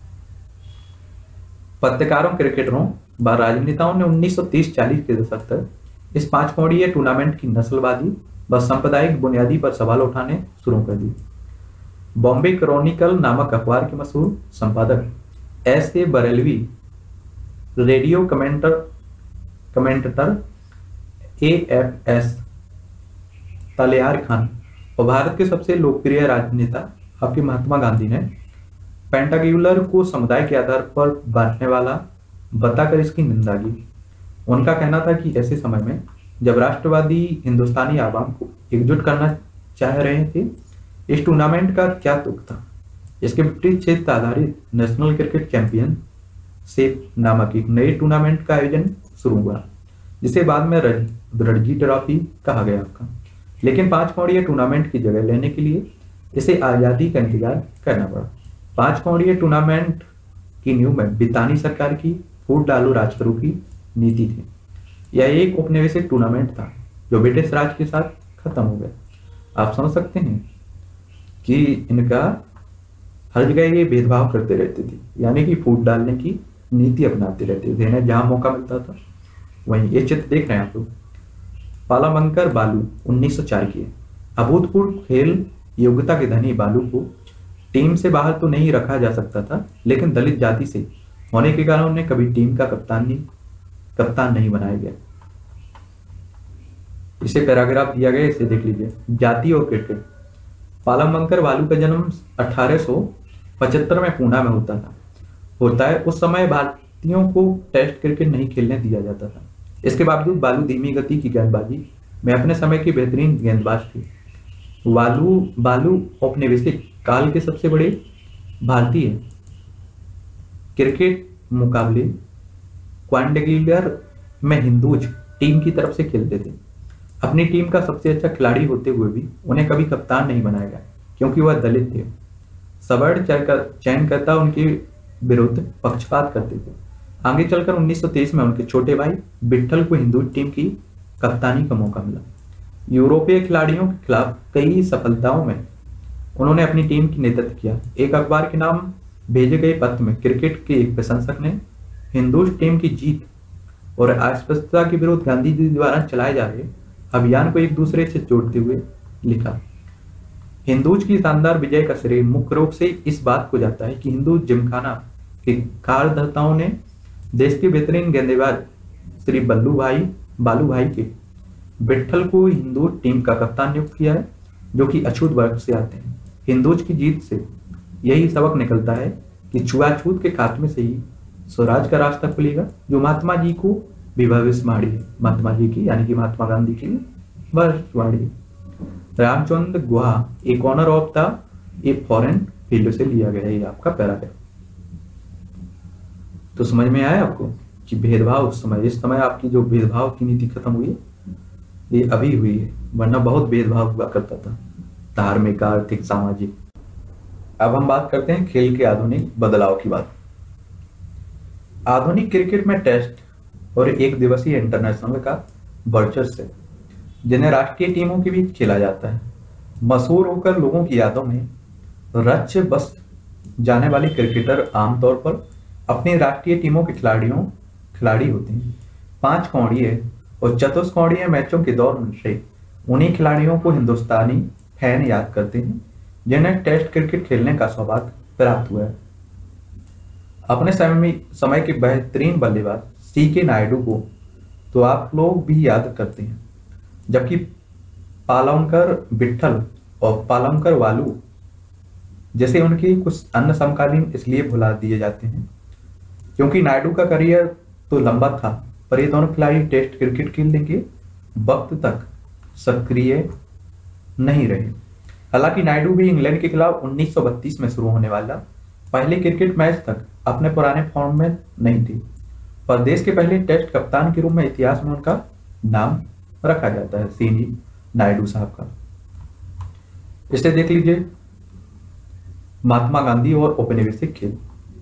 पत्रकारों, क्रिकेटरों व राजनेताओं ने उन्नीस सौ तीस चालीस के दशक तक इस पांच कोणीय टूर्नामेंट की नस्लवादी व सांप्रदायिक बुनियादी पर सवाल उठाने शुरू कर दिए। बॉम्बे क्रॉनिकल नामक अखबार के मशहूर संपादक S A Barelvi, radio commenter commentator A F S Talyarkhan और भारत के सबसे लोकप्रिय राजनेता आपके महात्मा गांधी ने पेंटाक्यूलर को समुदाय के आधार पर बांटने वाला बताकर इसकी निंदा की। उनका कहना था कि ऐसे समय में जब राष्ट्रवादी हिंदुस्तानी आवाम को एकजुट करना चाह रहे थे, इस टूर्नामेंट का क्या तुक था। इसके विपरीत क्षेत्र आधारित नेशनल क्रिकेट चैंपियनशिप नामक एक नए टूर्नामेंट का आयोजन शुरू हुआ, जिसे बाद में रणजी ट्रॉफी कहा गया आपका। लेकिन पांच कोणीय टूर्नामेंट की जगह लेने के लिए इसे आजादी का इंतजार करना पड़ा। पांच कोणीय टूर्नामेंट की नींव में ब्रितानी सरकार की फूट डालो राज करो की नीति थी। यह एक औपनिवेशिक टूर्नामेंट था जो ब्रिटिश राज के साथ खत्म हो गया। आप समझ सकते हैं कि इनका हर जगह ये भेदभाव करते रहते थे, यानी कि फूट डालने की नीति अपनाते रहते थे। इन्हें जहां मौका मिलता था वहीं। ये चित्र देख रहे हैं आप लोग, पालामंकर बालू उन्नीस सौ चार की। अभूतपूर्व खेल योग्यता के धनी बालू को टीम से बाहर तो नहीं रखा जा सकता था, लेकिन दलित जाति से होने के कारण उन्हें कभी टीम का कप्तान नहीं कप्तान नहीं बनाया गया। इसे पैराग्राफ दिया गया, इसे देख लीजिए। जाति और क्रिकेट। पालामंकर बालू का जन्म अठारह सौ पचहत्तर में पूना में होता था होता है उस समय भारतीयों को टेस्ट क्रिकेट नहीं खेलने दिया जाता था। इसके बावजूद बालू धीमी गति की गेंदबाजी में अपने समय के बेहतरीन गेंदबाज थे। बालू बालू औपनिवेशिक काल के सबसे बड़े भारतीय क्रिकेट मुकाबले क्वाड्रिंगुलर में हिंदूज टीम की तरफ से खेलते थे। अपनी टीम का सबसे अच्छा खिलाड़ी होते हुए भी उन्हें कभी कप्तान नहीं बनाया गया, क्योंकि वह दलित थे। सवर्ण चयनकर्ता उनके विरुद्ध पक्षपात करते थे। आगे चलकर उन्नीस सौ तेईस में उनके छोटे भाई विट्ठल को हिंदू टीम की कप्तानी का मौका मिला। यूरोपीय खिलाड़ियों के खिलाफ कई सफलताओं में उन्होंने अपनी टीम की नेतृत्व किया। एक अखबार के नाम भेजे गए पत्र में क्रिकेट के एक प्रशंसक ने हिंदू टीम की जीत और अस्पृश्यता के विरुद्ध गांधी जी द्वारा चलाए जा रहे अभियान को एक दूसरे से जोड़ते हुए लिखा। हिंदूज की शानदार विजय का श्रेय मुख्य रूप से इस बात को जाता है कि हिंदू जिमखाना के कार्यकर्ताओं ने देश के बेहतरीन गेंदबाज श्री बल्लू भाई बालू भाई के विट्ठल को हिंदू टीम का कप्तान नियुक्त किया है, जो कि अछूत वर्ग से आते हैं। हिंदूज की जीत से यही सबक निकलता है कि छुआछूत के खात्मे से ही स्वराज का रास्ता खुलेगा, जो महात्मा जी को भी भविष्यवाणी है। महात्मा जी की यानी कि महात्मा गांधी की भविष्यवाणी। रामचंद्र गुहा एक honour of the a foreign field से लिया गया है, ये आपका पैरा है। तो समझ में आया आपको कि भेदभाव उस समय, इस समय आपकी जो भेदभाव की नीति खत्म हुई है, ये अभी हुई है, वरना बहुत भेदभाव हुआ करता था, धार्मिक, आर्थिक, सामाजिक। अब हम बात करते हैं खेल के आधुनिक बदलाव की बात। आधुनिक क्रिकेट में टेस्ट और एक दिवसीय इंटरनेशनल का वर्चस्व है, जिन्हें राष्ट्रीय टीमों के बीच खेला जाता है। मशहूर होकर लोगों की यादों में रच बस जाने वाले क्रिकेटर आमतौर पर अपनी राष्ट्रीय टीमों के खिलाड़ियों खिलाड़ी होते हैं। पांच कौड़िए और चतुष्कोणीय मैचों के दौर से उन्हीं खिलाड़ियों को हिंदुस्तानी फैन याद करते हैं, जिन्हें टेस्ट क्रिकेट खेलने का सौभाग्य प्राप्त हुआ है। अपने समय समय के बेहतरीन बल्लेबाज सी के नायडू को तो आप लोग भी याद करते हैं, जबकि पालवंकर विट्ठल और पालवंकर वालू जैसे उनके कुछ अन्य समकालीन इसलिए भुला दिए जाते हैं क्योंकि नायडू का करियर तो लंबा था, पर ये दोनों खिलाड़ी टेस्ट क्रिकेट खेलने के वक्त तक सक्रिय नहीं रहे। हालांकि नायडू भी इंग्लैंड के खिलाफ उन्नीस सौ बत्तीस में शुरू होने वाला पहले क्रिकेट मैच तक अपने पुराने फॉर्म में नहीं थे, पर देश के पहले टेस्ट कप्तान के रूप में इतिहास में उनका नाम रखा जाता है, सीनी नायडू साहब का। इसे देख लीजिए, महात्मा गांधी और औपनिवेशिक खेल।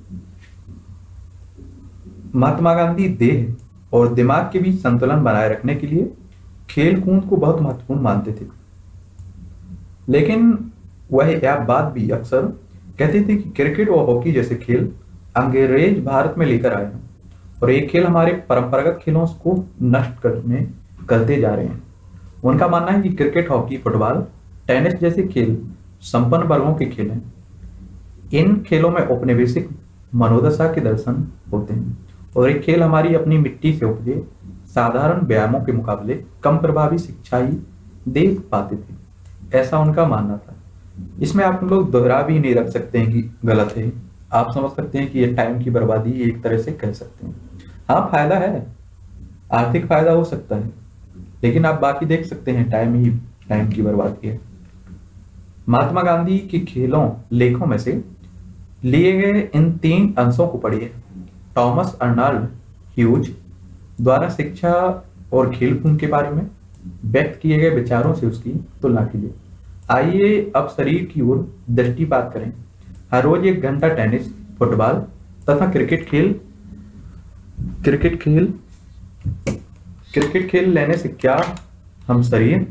महात्मा गांधी देह और दिमाग के बीच संतुलन बनाए रखने के लिए खेल कूद को बहुत महत्वपूर्ण मानते थे, लेकिन वह यह बात भी अक्सर कहते थे कि क्रिकेट और हॉकी जैसे खेल अंग्रेज भारत में लेकर आए हैं और ये खेल हमारे परंपरागत खेलों को नष्ट करने करते जा रहे हैं। उनका मानना है कि क्रिकेट, हॉकी, फुटबॉल, टेनिस जैसे खेल संपन्न वर्गों के खेल हैं। इन खेलों में औपनिवेशिक मनोदशा के दर्शन होते हैं और ये खेल हमारी अपनी मिट्टी से उपजे साधारण व्यायामों के मुकाबले कम प्रभावी शिक्षा ही दे पाते थे, ऐसा उनका मानना था। इसमें आप लोग दोहरा भी नहीं रख सकते हैं कि गलत है। आप समझ सकते हैं कि ये टाइम की बर्बादी एक तरह से कह सकते हैं। हाँ, फायदा है, आर्थिक फायदा हो सकता है, लेकिन आप बाकी देख सकते हैं टाइम ही टाइम की बर्बादी है। महात्मा गांधी के खेलों लेखों में से लिए गए इन तीन अंशों को पढ़िए। थॉमस अर्नाल्ड ह्यूज द्वारा शिक्षा और खेल कूद के बारे में व्यक्त किए गए विचारों से उसकी तुलना कीजिए। आइए अब शरीर की ओर दृष्टिपात करें। हर रोज एक घंटा टेनिस, फुटबॉल तथा क्रिकेट खेल क्रिकेट खेल क्रिकेट खेल लेने से क्या हम शरीर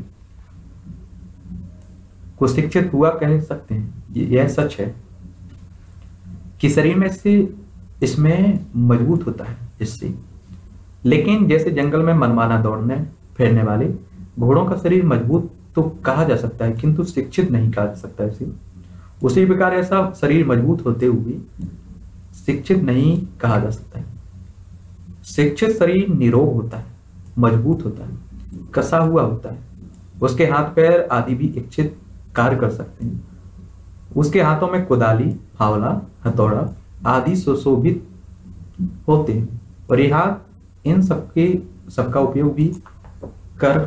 को शिक्षित हुआ कह सकते हैं? यह सच है कि शरीर में से इसमें मजबूत होता है इससे, लेकिन जैसे जंगल में मनमाना दौड़ने फिरने वाले घोड़ों का शरीर मजबूत तो कहा जा सकता है, किंतु शिक्षित नहीं कहा जा सकता इसे। उसी प्रकार ऐसा शरीर मजबूत होते हुए शिक्षित नहीं कहा जा सकता है। शिक्षित शरीर निरोग होता है, मजबूत होता है, कसा हुआ होता है। उसके हाथ पैर आदि भी इच्छित कार्य कर सकते हैं। उसके हाथों में कुदाली, फावला, हथौड़ा आदि सुशोभित होते हैं और ये हाथ इन सबके सबका उपयोग भी कर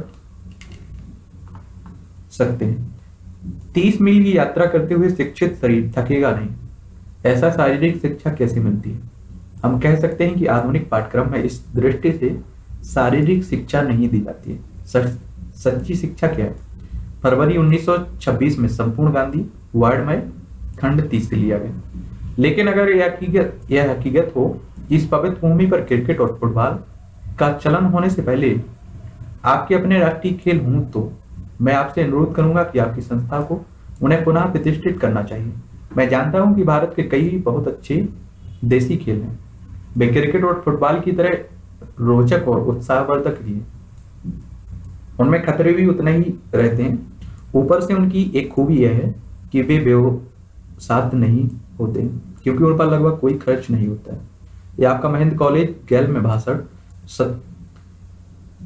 सकते हैं। तीस मील की यात्रा करते हुए शिक्षित शरीर थकेगा नहीं। ऐसा शारीरिक शिक्षा कैसे मिलती है? हम कह सकते हैं कि आधुनिक पाठ्यक्रम में इस दृष्टि से शारीरिक शिक्षा नहीं दी जाती है। सच, सच्ची शिक्षा क्या है? फरवरी उन्नीस सौ छब्बीस में संपूर्ण गांधी वार्ड में खंड तीस से लिया गया। लेकिन अगर यह हकीकत यह हकीकत हो इस पवित्र भूमि पर क्रिकेट और फुटबॉल का चलन होने से पहले आपके अपने राष्ट्रीय खेल हों, तो मैं आपसे अनुरोध करूंगा कि आपकी संस्था को उन्हें पुनः प्रतिष्ठित करना चाहिए। मैं जानता हूं कि भारत के कई बहुत अच्छे देसी खेल हैं, वे क्रिकेट और फुटबॉल की तरह रोचक और उत्साहवर्धक भी हैं। उनमें खतरे भी उतने ही रहते हैं। ऊपर से उनकी एक खूबी यह है कि वे बेसाध्य नहीं होते, क्योंकि उन पर लगभग कोई खर्च नहीं होता है। यह आपका महेंद्र कॉलेज गैल में भाषण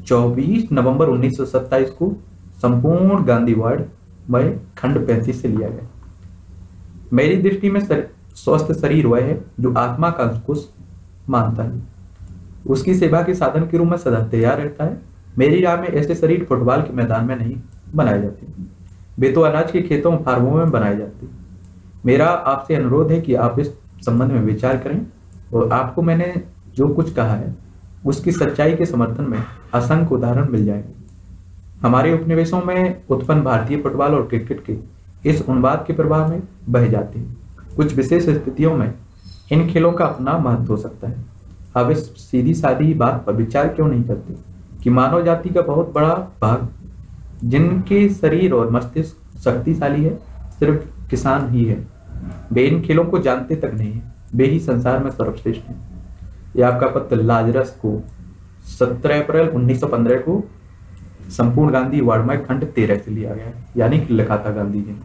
चौबीस नवंबर उन्नीस सौ सत्ताईस को संपूर्ण गांधी वार्ड में खंड पैंतीस से लिया गया। मेरी दृष्टि में सर, स्वस्थ शरीर वह है जो आत्मा का अंकुश मानता है, उसकी सेवा के साधन के रूप में सदा तैयार रहता है। मेरी राय में ऐसे शरीर फुटबॉल के मैदान में नहीं बनाए जाते, वे तो अनाज के खेतों फार्मों में बनाए जाते। मेरा आपसे अनुरोध है कि आप इस संबंध में विचार करें और आपको मैंने जो कुछ कहा है उसकी सच्चाई के समर्थन में असंख्य उदाहरण मिल जाएंगे। हमारे उपनिवेशों में उत्पन्न भारतीय फुटबॉल और क्रिकेट के इस उन्माद के प्रभाव में बह जाते हैं। कुछ विशेष स्थितियों में इन खेलों का अपना महत्व हो सकता है। अब इस सीधी सादी बात पर विचार क्यों नहीं करते कि मानव जाति का बहुत बड़ा भाग, जिनके शरीर और मस्तिष्क शक्तिशाली है, सिर्फ किसान ही है। वे इन खेलों को जानते तक नहीं है, वे ही संसार में सर्वश्रेष्ठ हैं। यह आपका पत्र लाजरस को सत्रह अप्रैल उन्नीस सौ पंद्रह को संपूर्ण गांधी वार्ड में खंड तेरह से लिया गया, यानी कि लिखा था गांधी जी ने।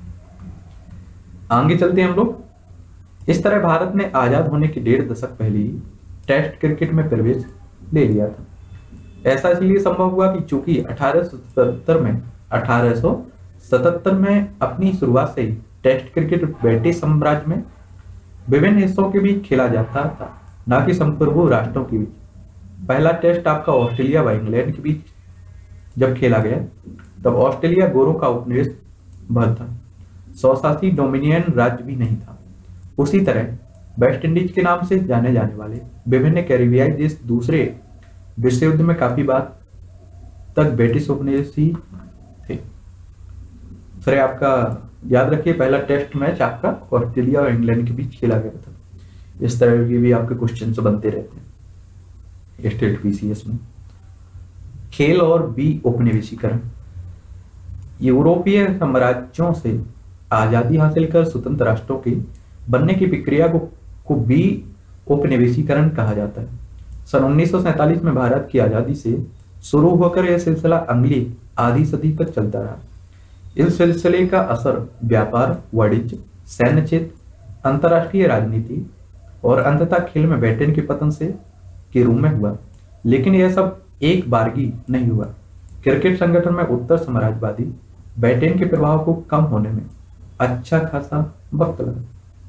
आगे चलते हैं हम लोग। इस तरह भारत ने आजाद होने के डेढ़ दशक पहले ही टेस्ट क्रिकेट में प्रवेश ले लिया था। ऐसा इसलिए संभव हुआ कि चूंकि अठारह सौ सतहत्तर में अठारह सौ सतहत्तर में अपनी शुरुआत से ही टेस्ट क्रिकेट ब्रिटिश साम्राज्य में विभिन्न हिस्सों के बीच खेला जाता था, न कि संप्रभु राष्ट्रों के बीच। पहला टेस्ट आपका ऑस्ट्रेलिया व इंग्लैंड के बीच जब खेला गया, तब ऑस्ट्रेलिया गोरों का उपनिवेश भर था, स्वशासी डोमिनियन राज्य भी नहीं था। उसी तरह वेस्ट इंडीज के नाम से जाने जाने वाले विभिन्न कैरिबियाई देश दूसरे विश्व युद्ध में काफी बार तक ब्रिटिश उपनिवेश ही थे। सर आपका याद रखिए, पहला टेस्ट मैच आपका ऑस्ट्रेलिया और इंग्लैंड के बीच खेला गया था। इस तरह के भी आपके क्वेश्चन बनते रहते हैं स्टेट पीसीएस में। खेल और बी उपनिवेशीकरण। यूरोपीय साम्राज्यों से आजादी हासिल कर स्वतंत्र राष्ट्रों के बनने की प्रक्रिया को, को बी उपनिवेशीकरण कहा जाता है। सन उन्नीस सौ सैंतालीस में भारत की आजादी से शुरू होकर यह सिलसिला अगली आधी सदी तक चलता रहा। इस सिलसिले का असर व्यापार, वाणिज्य, सैन्य क्षेत्र, अंतर्राष्ट्रीय राजनीति और अंततः खेल में ब्रिटेन के पतन से के रूप में हुआ। लेकिन यह सब एक बारगी नहीं हुआ। क्रिकेट संगठन में उत्तर साम्राज्यवादी ब्रिटेन के प्रभाव को कम होने में अच्छा खासा वक्त लगा।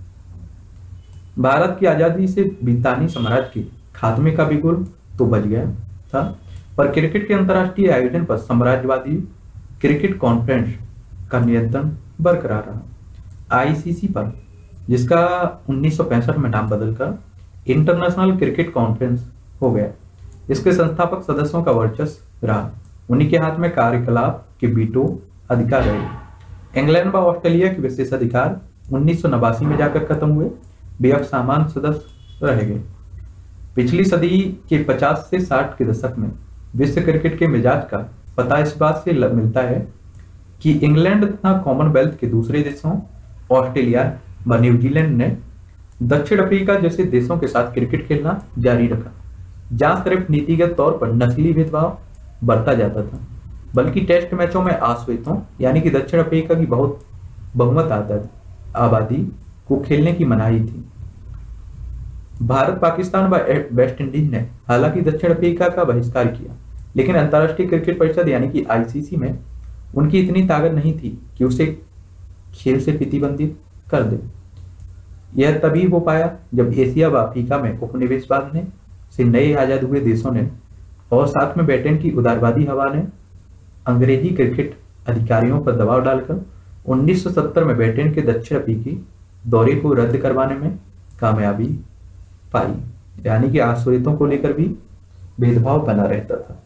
भारत की आजादी से ब्रितानी साम्राज्य के खात्मे का बिगुल तो बच गया था, पर क्रिकेट के अंतर्राष्ट्रीय आयोजन पर साम्राज्यवादी क्रिकेट कॉन्फ्रेंस का नियंत्रण बरकरार रहा। आईसीसी पर, जिसका उन्नीस सौ पैंसठ में नाम बदलकर इंटरनेशनल क्रिकेट कॉन्फ्रेंस हो गया, इसके संस्थापक सदस्यों का वर्चस्व रहा। उन्हीं के हाथ में कार्यकलाप के वीटो अधिकार रहे। इंग्लैंड व ऑस्ट्रेलिया के विशेष अधिकार उन्नीस सौ नवासी में जाकर खत्म हुए, वे अब सामान्य सदस्य रह गए। पिछली सदी के पचास से साठ के दशक में विश्व क्रिकेट के मिजाज का पता इस बात से मिलता है कि इंग्लैंड तथा कॉमनवेल्थ के दूसरे देशों ऑस्ट्रेलिया व न्यूजीलैंड ने दक्षिण अफ्रीका जैसे देशों के साथ क्रिकेट खेलना जारी रखा, जहां सिर्फ नीतिगत तौर पर नस्ली भेदभाव बरता जाता था, बल्कि टेस्ट मैचों में आश्वेतों यानी कि दक्षिण अफ्रीका की बहुत बहुमत आबादी को खेलने की मनाही थी। भारत, पाकिस्तान व वेस्ट इंडीज ने हालांकि दक्षिण अफ्रीका का बहिष्कार किया, लेकिन अंतर्राष्ट्रीय क्रिकेट परिषद यानी कि आईसीसी में उनकी इतनी ताकत नहीं थी कि उसे खेल से प्रतिबंधित कर दे। यह तभी हो पाया जब एशिया व अफ्रीका में उपनिवेशवाद ने से नए आजाद हुए देशों ने और साथ में ब्रिटेन की उदारवादी हवा ने अंग्रेजी क्रिकेट अधिकारियों पर दबाव डालकर उन्नीस सौ सत्तर में ब्रिटेन के दक्षिण अफ्रीकी दौरे को रद्द करवाने में कामयाबी पाई, यानी कि आश्वेतों को लेकर भी भेदभाव बना रहता था।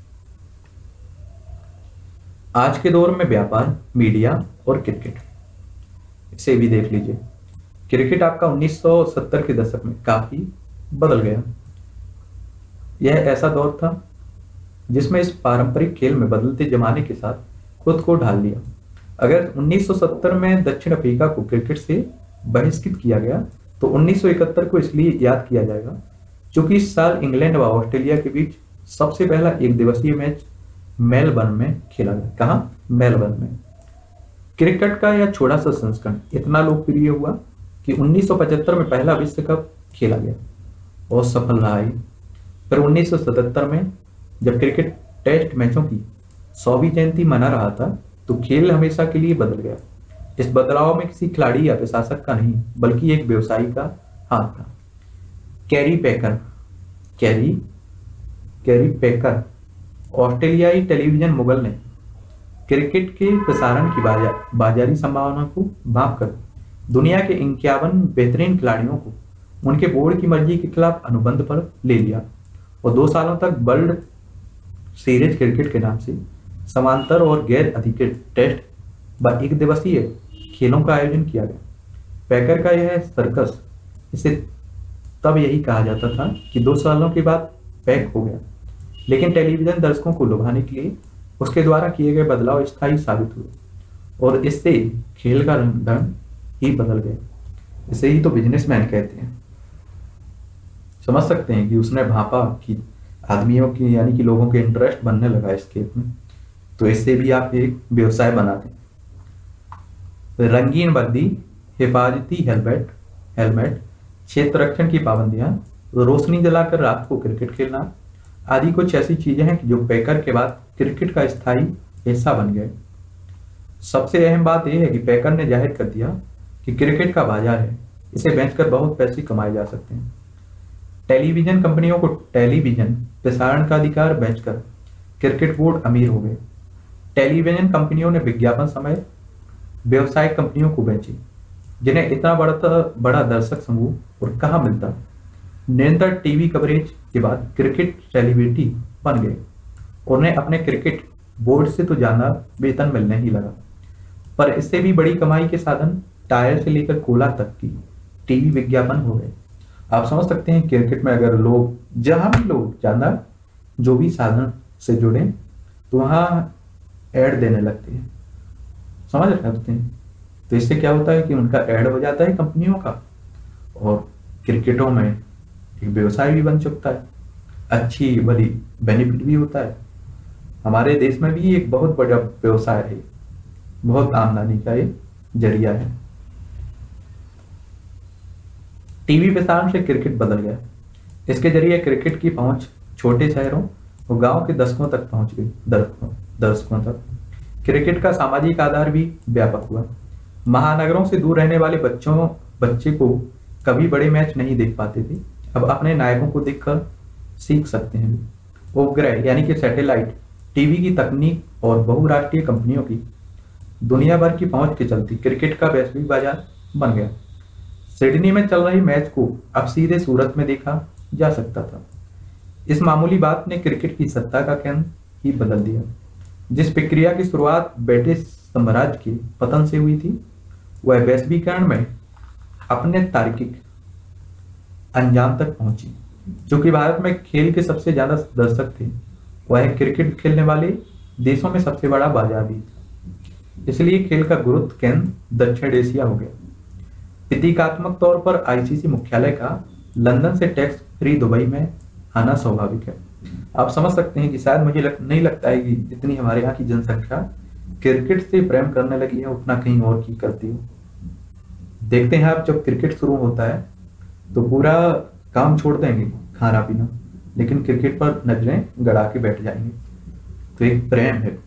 आज के दौर में व्यापार, मीडिया और क्रिकेट, इसे भी देख लीजिए। क्रिकेट आपका उन्नीस सौ सत्तर के दशक में काफी बदल गया। यह ऐसा दौर था जिसमें इस पारंपरिक खेल में बदलते जमाने के साथ खुद को ढाल लिया। अगर उन्नीस सौ सत्तर में दक्षिण अफ्रीका को क्रिकेट से बहिष्कृत किया गया तो उन्नीस सौ इकहत्तर को इसलिए याद किया जाएगा क्योंकि इस साल इंग्लैंड व ऑस्ट्रेलिया के बीच सबसे पहला एक दिवसीय मैच मेलबर्न में खेला गया। कहाँ? मेलबर्न में। क्रिकेट का यह छोटा सा संस्करण इतना लोकप्रिय हुआ कि उन्नीस सौ पचहत्तर में पहला विश्व कप खेला गया और सफल रहा ही। फिर उन्नीस सौ सतहत्तर में जब क्रिकेट टेस्ट मैचों की सौवीं जयंती मना रहा था तो खेल हमेशा के लिए बदल गया। इस बदलाव में किसी खिलाड़ी या प्रशासक का नहीं बल्कि एक व्यवसायी का हाथ था। Kerry Packer Kerry Kerry Packer ऑस्ट्रेलियाई टेलीविजन मुगल ने क्रिकेट के प्रसारण की बाजा, बाजारी संभावना को भांपकर दुनिया के इक्यावन बेहतरीन खिलाड़ियों को उनके बोर्ड की मर्जी के खिलाफ अनुबंध पर ले लिया और दो सालों तक वर्ल्ड सीरीज क्रिकेट के नाम से समांतर और गैर अधिकृत टेस्ट व एक दिवसीय खेलों का आयोजन किया गया। पैकर का यह सर्कस, इसे तब यही कहा जाता था कि दो सालों के बाद पैक हो गया, लेकिन टेलीविजन दर्शकों को लुभाने के लिए उसके द्वारा किए गए बदलाव स्थायी साबित हुए और इससे खेल का रंग ढंग ही बदल गया। इसे ही तो बिजनेसमैन कहते हैं। समझ सकते हैं कि उसने भापा कि आदमियों की यानी कि लोगों के इंटरेस्ट बनने लगा इस खेल में, तो इससे भी आप एक व्यवसाय बना दें। रंगीन वर्दी, हिफाजती हेलमेट हेलमेट क्षेत्र रक्षण की पाबंदियां, रोशनी जलाकर रात को क्रिकेट खेलना आदि कुछ ऐसी चीजें हैं कि जो पैकर के बाद क्रिकेट का स्थायी हिस्सा बन गए। सबसे अहम बात यह है कि पैकर ने जाहिर कर दिया कि क्रिकेट का बाजार है, इसे बेचकर बहुत पैसे कमाए जा सकते हैं। टेलीविजन कंपनियों को टेलीविजन प्रसारण का अधिकार बेचकर क्रिकेट बोर्ड अमीर हो गए। टेलीविजन कंपनियों ने विज्ञापन समय व्यवसायिक कंपनियों को बेचे, जिन्हें इतना बड़ा बड़ा दर्शक समूह और कहाँ मिलता। निरंतर टीवी कवरेज के बाद क्रिकेट सेलिब्रिटी बन गए। उन्हें अपने क्रिकेट बोर्ड से तो ज्यादा वेतन मिलने ही लगा, पर इससे भी बड़ी कमाई के साधन टायर से लेकर कोला तक की टीवी विज्ञापन हो गए। आप समझ सकते हैं क्रिकेट में अगर लोग जहां भी लोग ज्यादा जो भी साधन से जुड़े तो वहां एड देने लगते हैं। समझ सकते हैं। तो इससे क्या होता है कि उनका एड हो जाता है कंपनियों का और क्रिकेटों में एक व्यवसाय भी बन चुकता है, अच्छी बड़ी बेनिफिट भी होता है। हमारे देश में भी एक बहुत बड़ा व्यवसाय है, बहुत आमदनी का एक जरिया है। टीवी प्रसारण से क्रिकेट बदल गया। इसके जरिए क्रिकेट की पहुंच छोटे शहरों और गांव के दशकों तक पहुंच गई दर्शकों दर्शकों तक। क्रिकेट का सामाजिक आधार भी व्यापक हुआ। महानगरों से दूर रहने वाले बच्चों बच्चे को कभी बड़े मैच नहीं देख पाते थे, अब अपने नायकों को देखकर सीख सकते हैं। उपग्रह यानी कि सैटेलाइट टीवी की तकनीक और बहुराष्ट्रीय कंपनियों की दुनिया भर की पहुंच के चलती क्रिकेट का वैश्विक बाजार बन गया। सिडनी में चल रही मैच को अब सीधे सूरत में देखा जा सकता था। इस मामूली बात ने क्रिकेट की सत्ता का केंद्र ही बदल दिया। जिस प्रक्रिया की शुरुआत ब्रिटिश साम्राज्य के पतन से हुई थी, वह वैश्वीकरण में अपने तार्किक अंजाम तक पहुंची। जो कि भारत में खेल के सबसे ज्यादा दर्शक थे, वह क्रिकेट खेलने वाले देशों में सबसे बड़ा बाजार भी था। इसलिए खेल का गुरुत्व केंद्र दक्षिण एशिया हो गया। प्रतीकात्मक तौर पर आईसीसी मुख्यालय का लंदन से टैक्स फ्री दुबई में आना स्वाभाविक है। आप समझ सकते हैं कि शायद मुझे लग, नहीं लगता है कि जितनी हमारे यहाँ की जनसंख्या क्रिकेट से प्रेम करने लगी है उतना कहीं और की करती हो। देखते हैं आप जब क्रिकेट शुरू होता है तो पूरा काम छोड़ देंगे खाना पीना, लेकिन क्रिकेट पर नजरें गड़ा के बैठ जाएंगे। तो एक प्रेम है।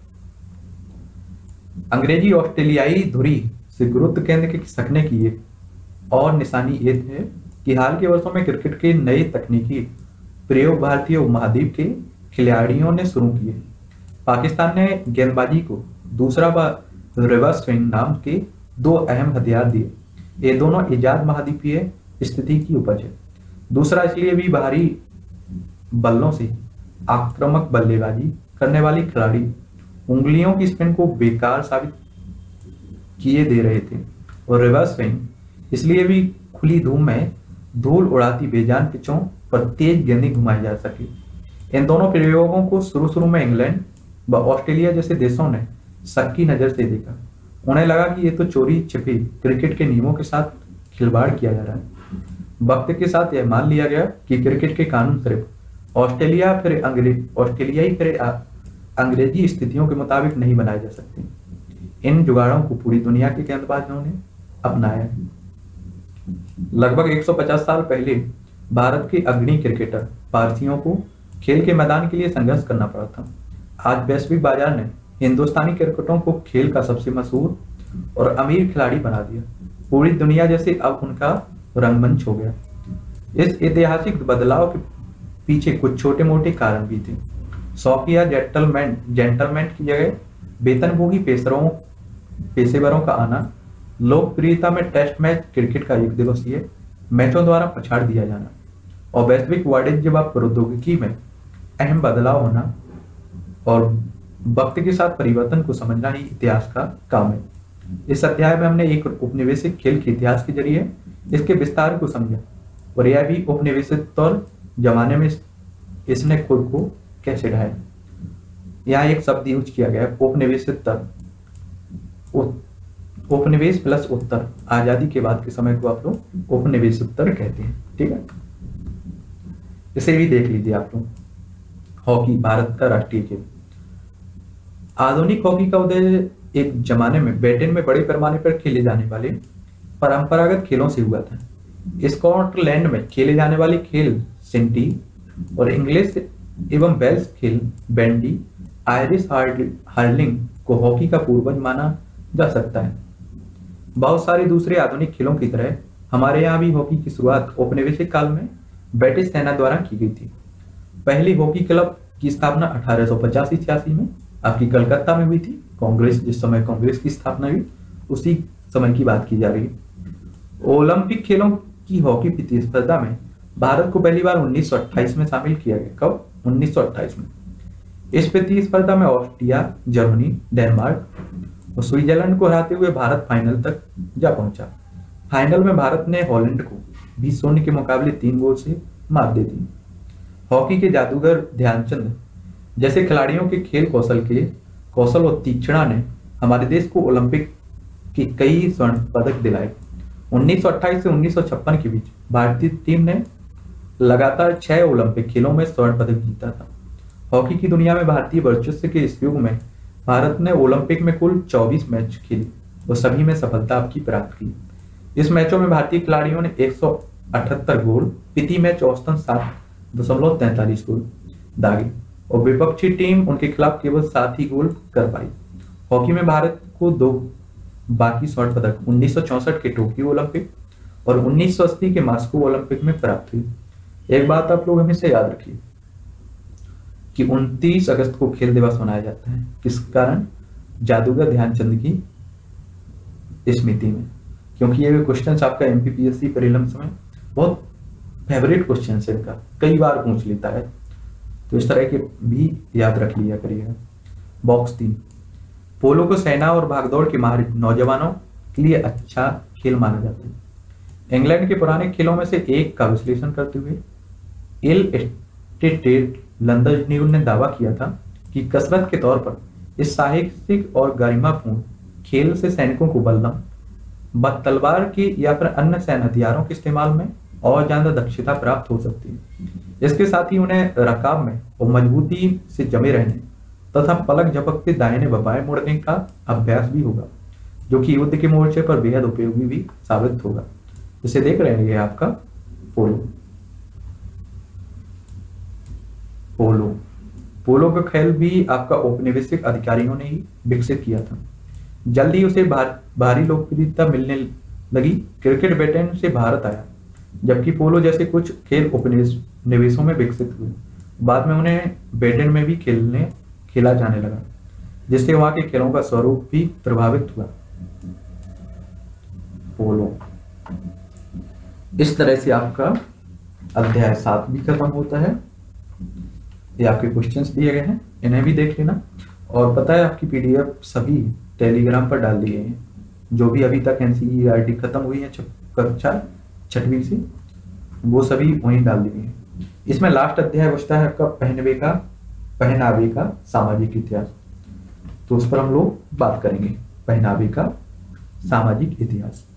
अंग्रेजी ऑस्ट्रेलियाई धुरी से गुरुत्व केंद्र के सकने की एक और निशानी ये है कि हाल के वर्षों में क्रिकेट के नए तकनीकी प्रयोग भारतीय उपमहाद्वीप के खिलाड़ियों ने शुरू किए। पाकिस्तान ने गेंदबाजी को दूसरा व रिवर्स स्विंग नाम के दो अहम हथियार दिए। ये दोनों इजाद महाद्वीपीय स्थिति की उपज है। दूसरा इसलिए भी बाहरी बल्लों से आक्रामक बल्लेबाजी करने वाली खिलाड़ी उंगलियों की स्पिन को बेकार साबित किए दे रहे थे, और रिवर्स स्विंग इसलिए भी खुली धूम में धूल उड़ाती बेजान पिचों पर तेज गेंदें घुमाई जा सके। इन दोनों प्रयोगों को शुरू शुरू में इंग्लैंड व ऑस्ट्रेलिया जैसे देशों ने शक की नजर से देखा। उन्हें लगा कि ये तो चोरी छिपे क्रिकेट के नियमों के साथ खिलवाड़ किया जा रहा है। वक्त के साथ यह मान लिया गया कि क्रिकेट के कानून सिर्फ ऑस्ट्रेलिया फिर अंग्रेज ऑस्ट्रेलियाई फिर अंग्रेजी स्थितियों के मुताबिक नहीं बनाए जा सकते। इन जुगाड़ों को पूरी दुनिया के गेंदबाजों ने अपनाया है। लगभग एक सौ पचास साल पहले भारत के अग्रणी क्रिकेटर पारसियों को खेल के मैदान के लिए संघर्ष करना पड़ा था। आज वैश्विक बाजार ने हिंदुस्तानी क्रिकेटरों को खेल का सबसे मशहूर और अमीर खिलाड़ी बना दिया। पूरी दुनिया जैसे अब उनका रंगमंच हो गया। इस ऐतिहासिक बदलाव के पीछे कुछ छोटे मोटे कारण भी थे। शौकिया जेंटलमैन जेंटलमैन की जगह वेतनभोगी पेशरों पेशेवरों का आना, लोकप्रियता में टेस्ट मैच क्रिकेट का एक दिवसीय मैचों द्वारा पछाड़ दिया जाना और वैश्विक वाणिज्य व प्रौद्योगिकी में अहम बदलाव होना और वक्त के साथ परिवर्तन को समझना ही इतिहास का काम है। इस अध्याय में हमने एक उपनिवेशिक खेल के इतिहास के जरिए इसके विस्तार को समझा और यह भी उपनिवेशिक तौर जमाने में इसने खुद को कैसे ढाया। यहाँ एक शब्द यूज किया गया है, उपनिवेशितर। उपनिवेश प्लस उत्तर, आजादी के बाद के समय को आप लोग उपनिवेशितर कहते हैं। ठीक है, इसे भी देख लीजिए आप लोग। हॉकी भारत का राष्ट्रीय खेल। आधुनिक हॉकी का उदय एक जमाने में ब्रिटेन में बड़े पैमाने पर खेले जाने वाले परंपरागत खेलों से हुआ था। स्कॉटलैंड में खेले जाने वाले खेल सिंटी और इंग्लिश एवं वेल्स खेल बैंडी, आयरिश हर्लिंग को हॉकी का पूर्वज माना जा सकता है। बहुत सारे दूसरे आधुनिक खेलों की तरह हमारे यहाँ भी हॉकी की शुरुआत औपनिवेशिक काल में ब्रिटिश सेना द्वारा की गई थी। पहली हॉकी क्लब की स्थापना अठारह सौ पचासी छियासी में आपकी कलकत्ता में हुई थी। कांग्रेस, जिस समय कांग्रेस की स्थापना हुई उसी समय की बात की जा रही है। ओलंपिक खेलों की हॉकी प्रतिस्पर्धा में भारत को पहली बार उन्नीस सौ अट्ठाईस में शामिल किया गया। कब? उन्नीस सौ अट्ठाईस में। इस प्रतिस्पर्धा में ऑस्ट्रिया, जर्मनी, डेनमार्क और स्विट्जरलैंड को हराते हुए भारत फाइनल तक जा पहुंचा। फाइनल में भारत ने हॉलैंड को बीस शून्य के मुकाबले तीन गोल से मात दे दी। हॉकी के जादूगर ध्यानचंद जैसे खिलाड़ियों के खेल कौशल के कौशल और तीक्ष्णता ने हमारे देश को ओलंपिक के कई स्वर्ण पदक दिलाए। उन्नीस सौ अट्ठाईस से उन्नीस सौ छप्पन के बीच भारतीय टीम ने लगातार छह ओलंपिक खेलों में स्वर्ण पदक जीता था। हॉकी की दुनिया में भारतीय वर्चस्व के इस युग में भारत ने ओलंपिक में कुल चौबीस मैच खेले और सभी में सफलता आपकी प्राप्त की। इस मैचों में भारतीय खिलाड़ियों ने एक सौ अठहत्तर गोल, प्रति मैच औसतन सात दशमलव तैंतालीस गोल दागे और विपक्षी टीम उनके खिलाफ केवल सात ही गोल कर पाई। हॉकी में भारत को दो बाकी स्वर्ण पदक उन्नीस सौ चौसठ के टोक्यो ओलंपिक और उन्नीस सौ अस्सी के मॉस्को ओलंपिक में प्राप्त हुई। एक बात आप लोग हमेशा याद रखिए कि उनतीस अगस्त को खेल दिवस मनाया जाता है। किस कारण? जादूगर ध्यानचंद की स्मृति में। क्योंकि ये क्वेश्चन आपका एमपीपीएससी प्रीलिम्स में बहुत फेवरेट क्वेश्चन है, इनका कई बार पूछ लेता है, तो इस तरह के भी याद रख लिया करिएगा। बॉक्स तीन। पोलो को सेना और भागदौड़ के माहिर नौजवानों के लिए अच्छा खेल माना जाता है। इंग्लैंड के पुराने खेलों में से एक का विश्लेषण करते हुए एल एस्टेट लंदन न्यूज ने दावा किया था कि कसरत के तौर पर इस साहसिक और गरिमापूर्ण खेल से सैनिकों को बलदम, तलवार की या फिर अन्य सैन्य हथियारों के इस्तेमाल में और ज्यादा दक्षता प्राप्त हो सकती है। इसके साथ ही उन्हें रकाब में और मजबूती से जमे रहने तथा पलक झपकते दाहिने व बाएं मुड़ने का अभ्यास भी होगा, जो कि युद्ध के मोर्चे पर बेहद उपयोगी भी साबित होगा। इसे देख रहे हैं, ये आपका पोलो। पोलो पोलो का खेल भी आपका औपनिवेशिक अधिकारियों ने ही विकसित किया था। जल्दी उसे भार, भारी लोकप्रियता मिलने लगी। क्रिकेट ब्रिटेन से भारत आया, जबकि पोलो जैसे कुछ खेल उपनिवेशों में विकसित हुए। बाद में उन्हें ब्रिटेन में भी खेलने खेला जाने लगा, जिससे वहां के खेलों का स्वरूप भी प्रभावित हुआ। पोलो। इस तरह से आपका अध्याय सात भी खत्म होता है। ये आपके क्वेश्चंस दिए गए हैं, इन्हें भी देख लेना। और पता है आपकी पीडीएफ सभी टेलीग्राम पर डाल दिए हैं, जो भी अभी तक एनसीईआरटी खत्म हुई है कक्षा छठवीं से, वो सभी वहीं डाल दिए हैं। इसमें लास्ट अध्याय बचता है आपका पहनवे का पहनावे का सामाजिक इतिहास, तो उस पर हम लोग बात करेंगे। पहनावे का सामाजिक इतिहास।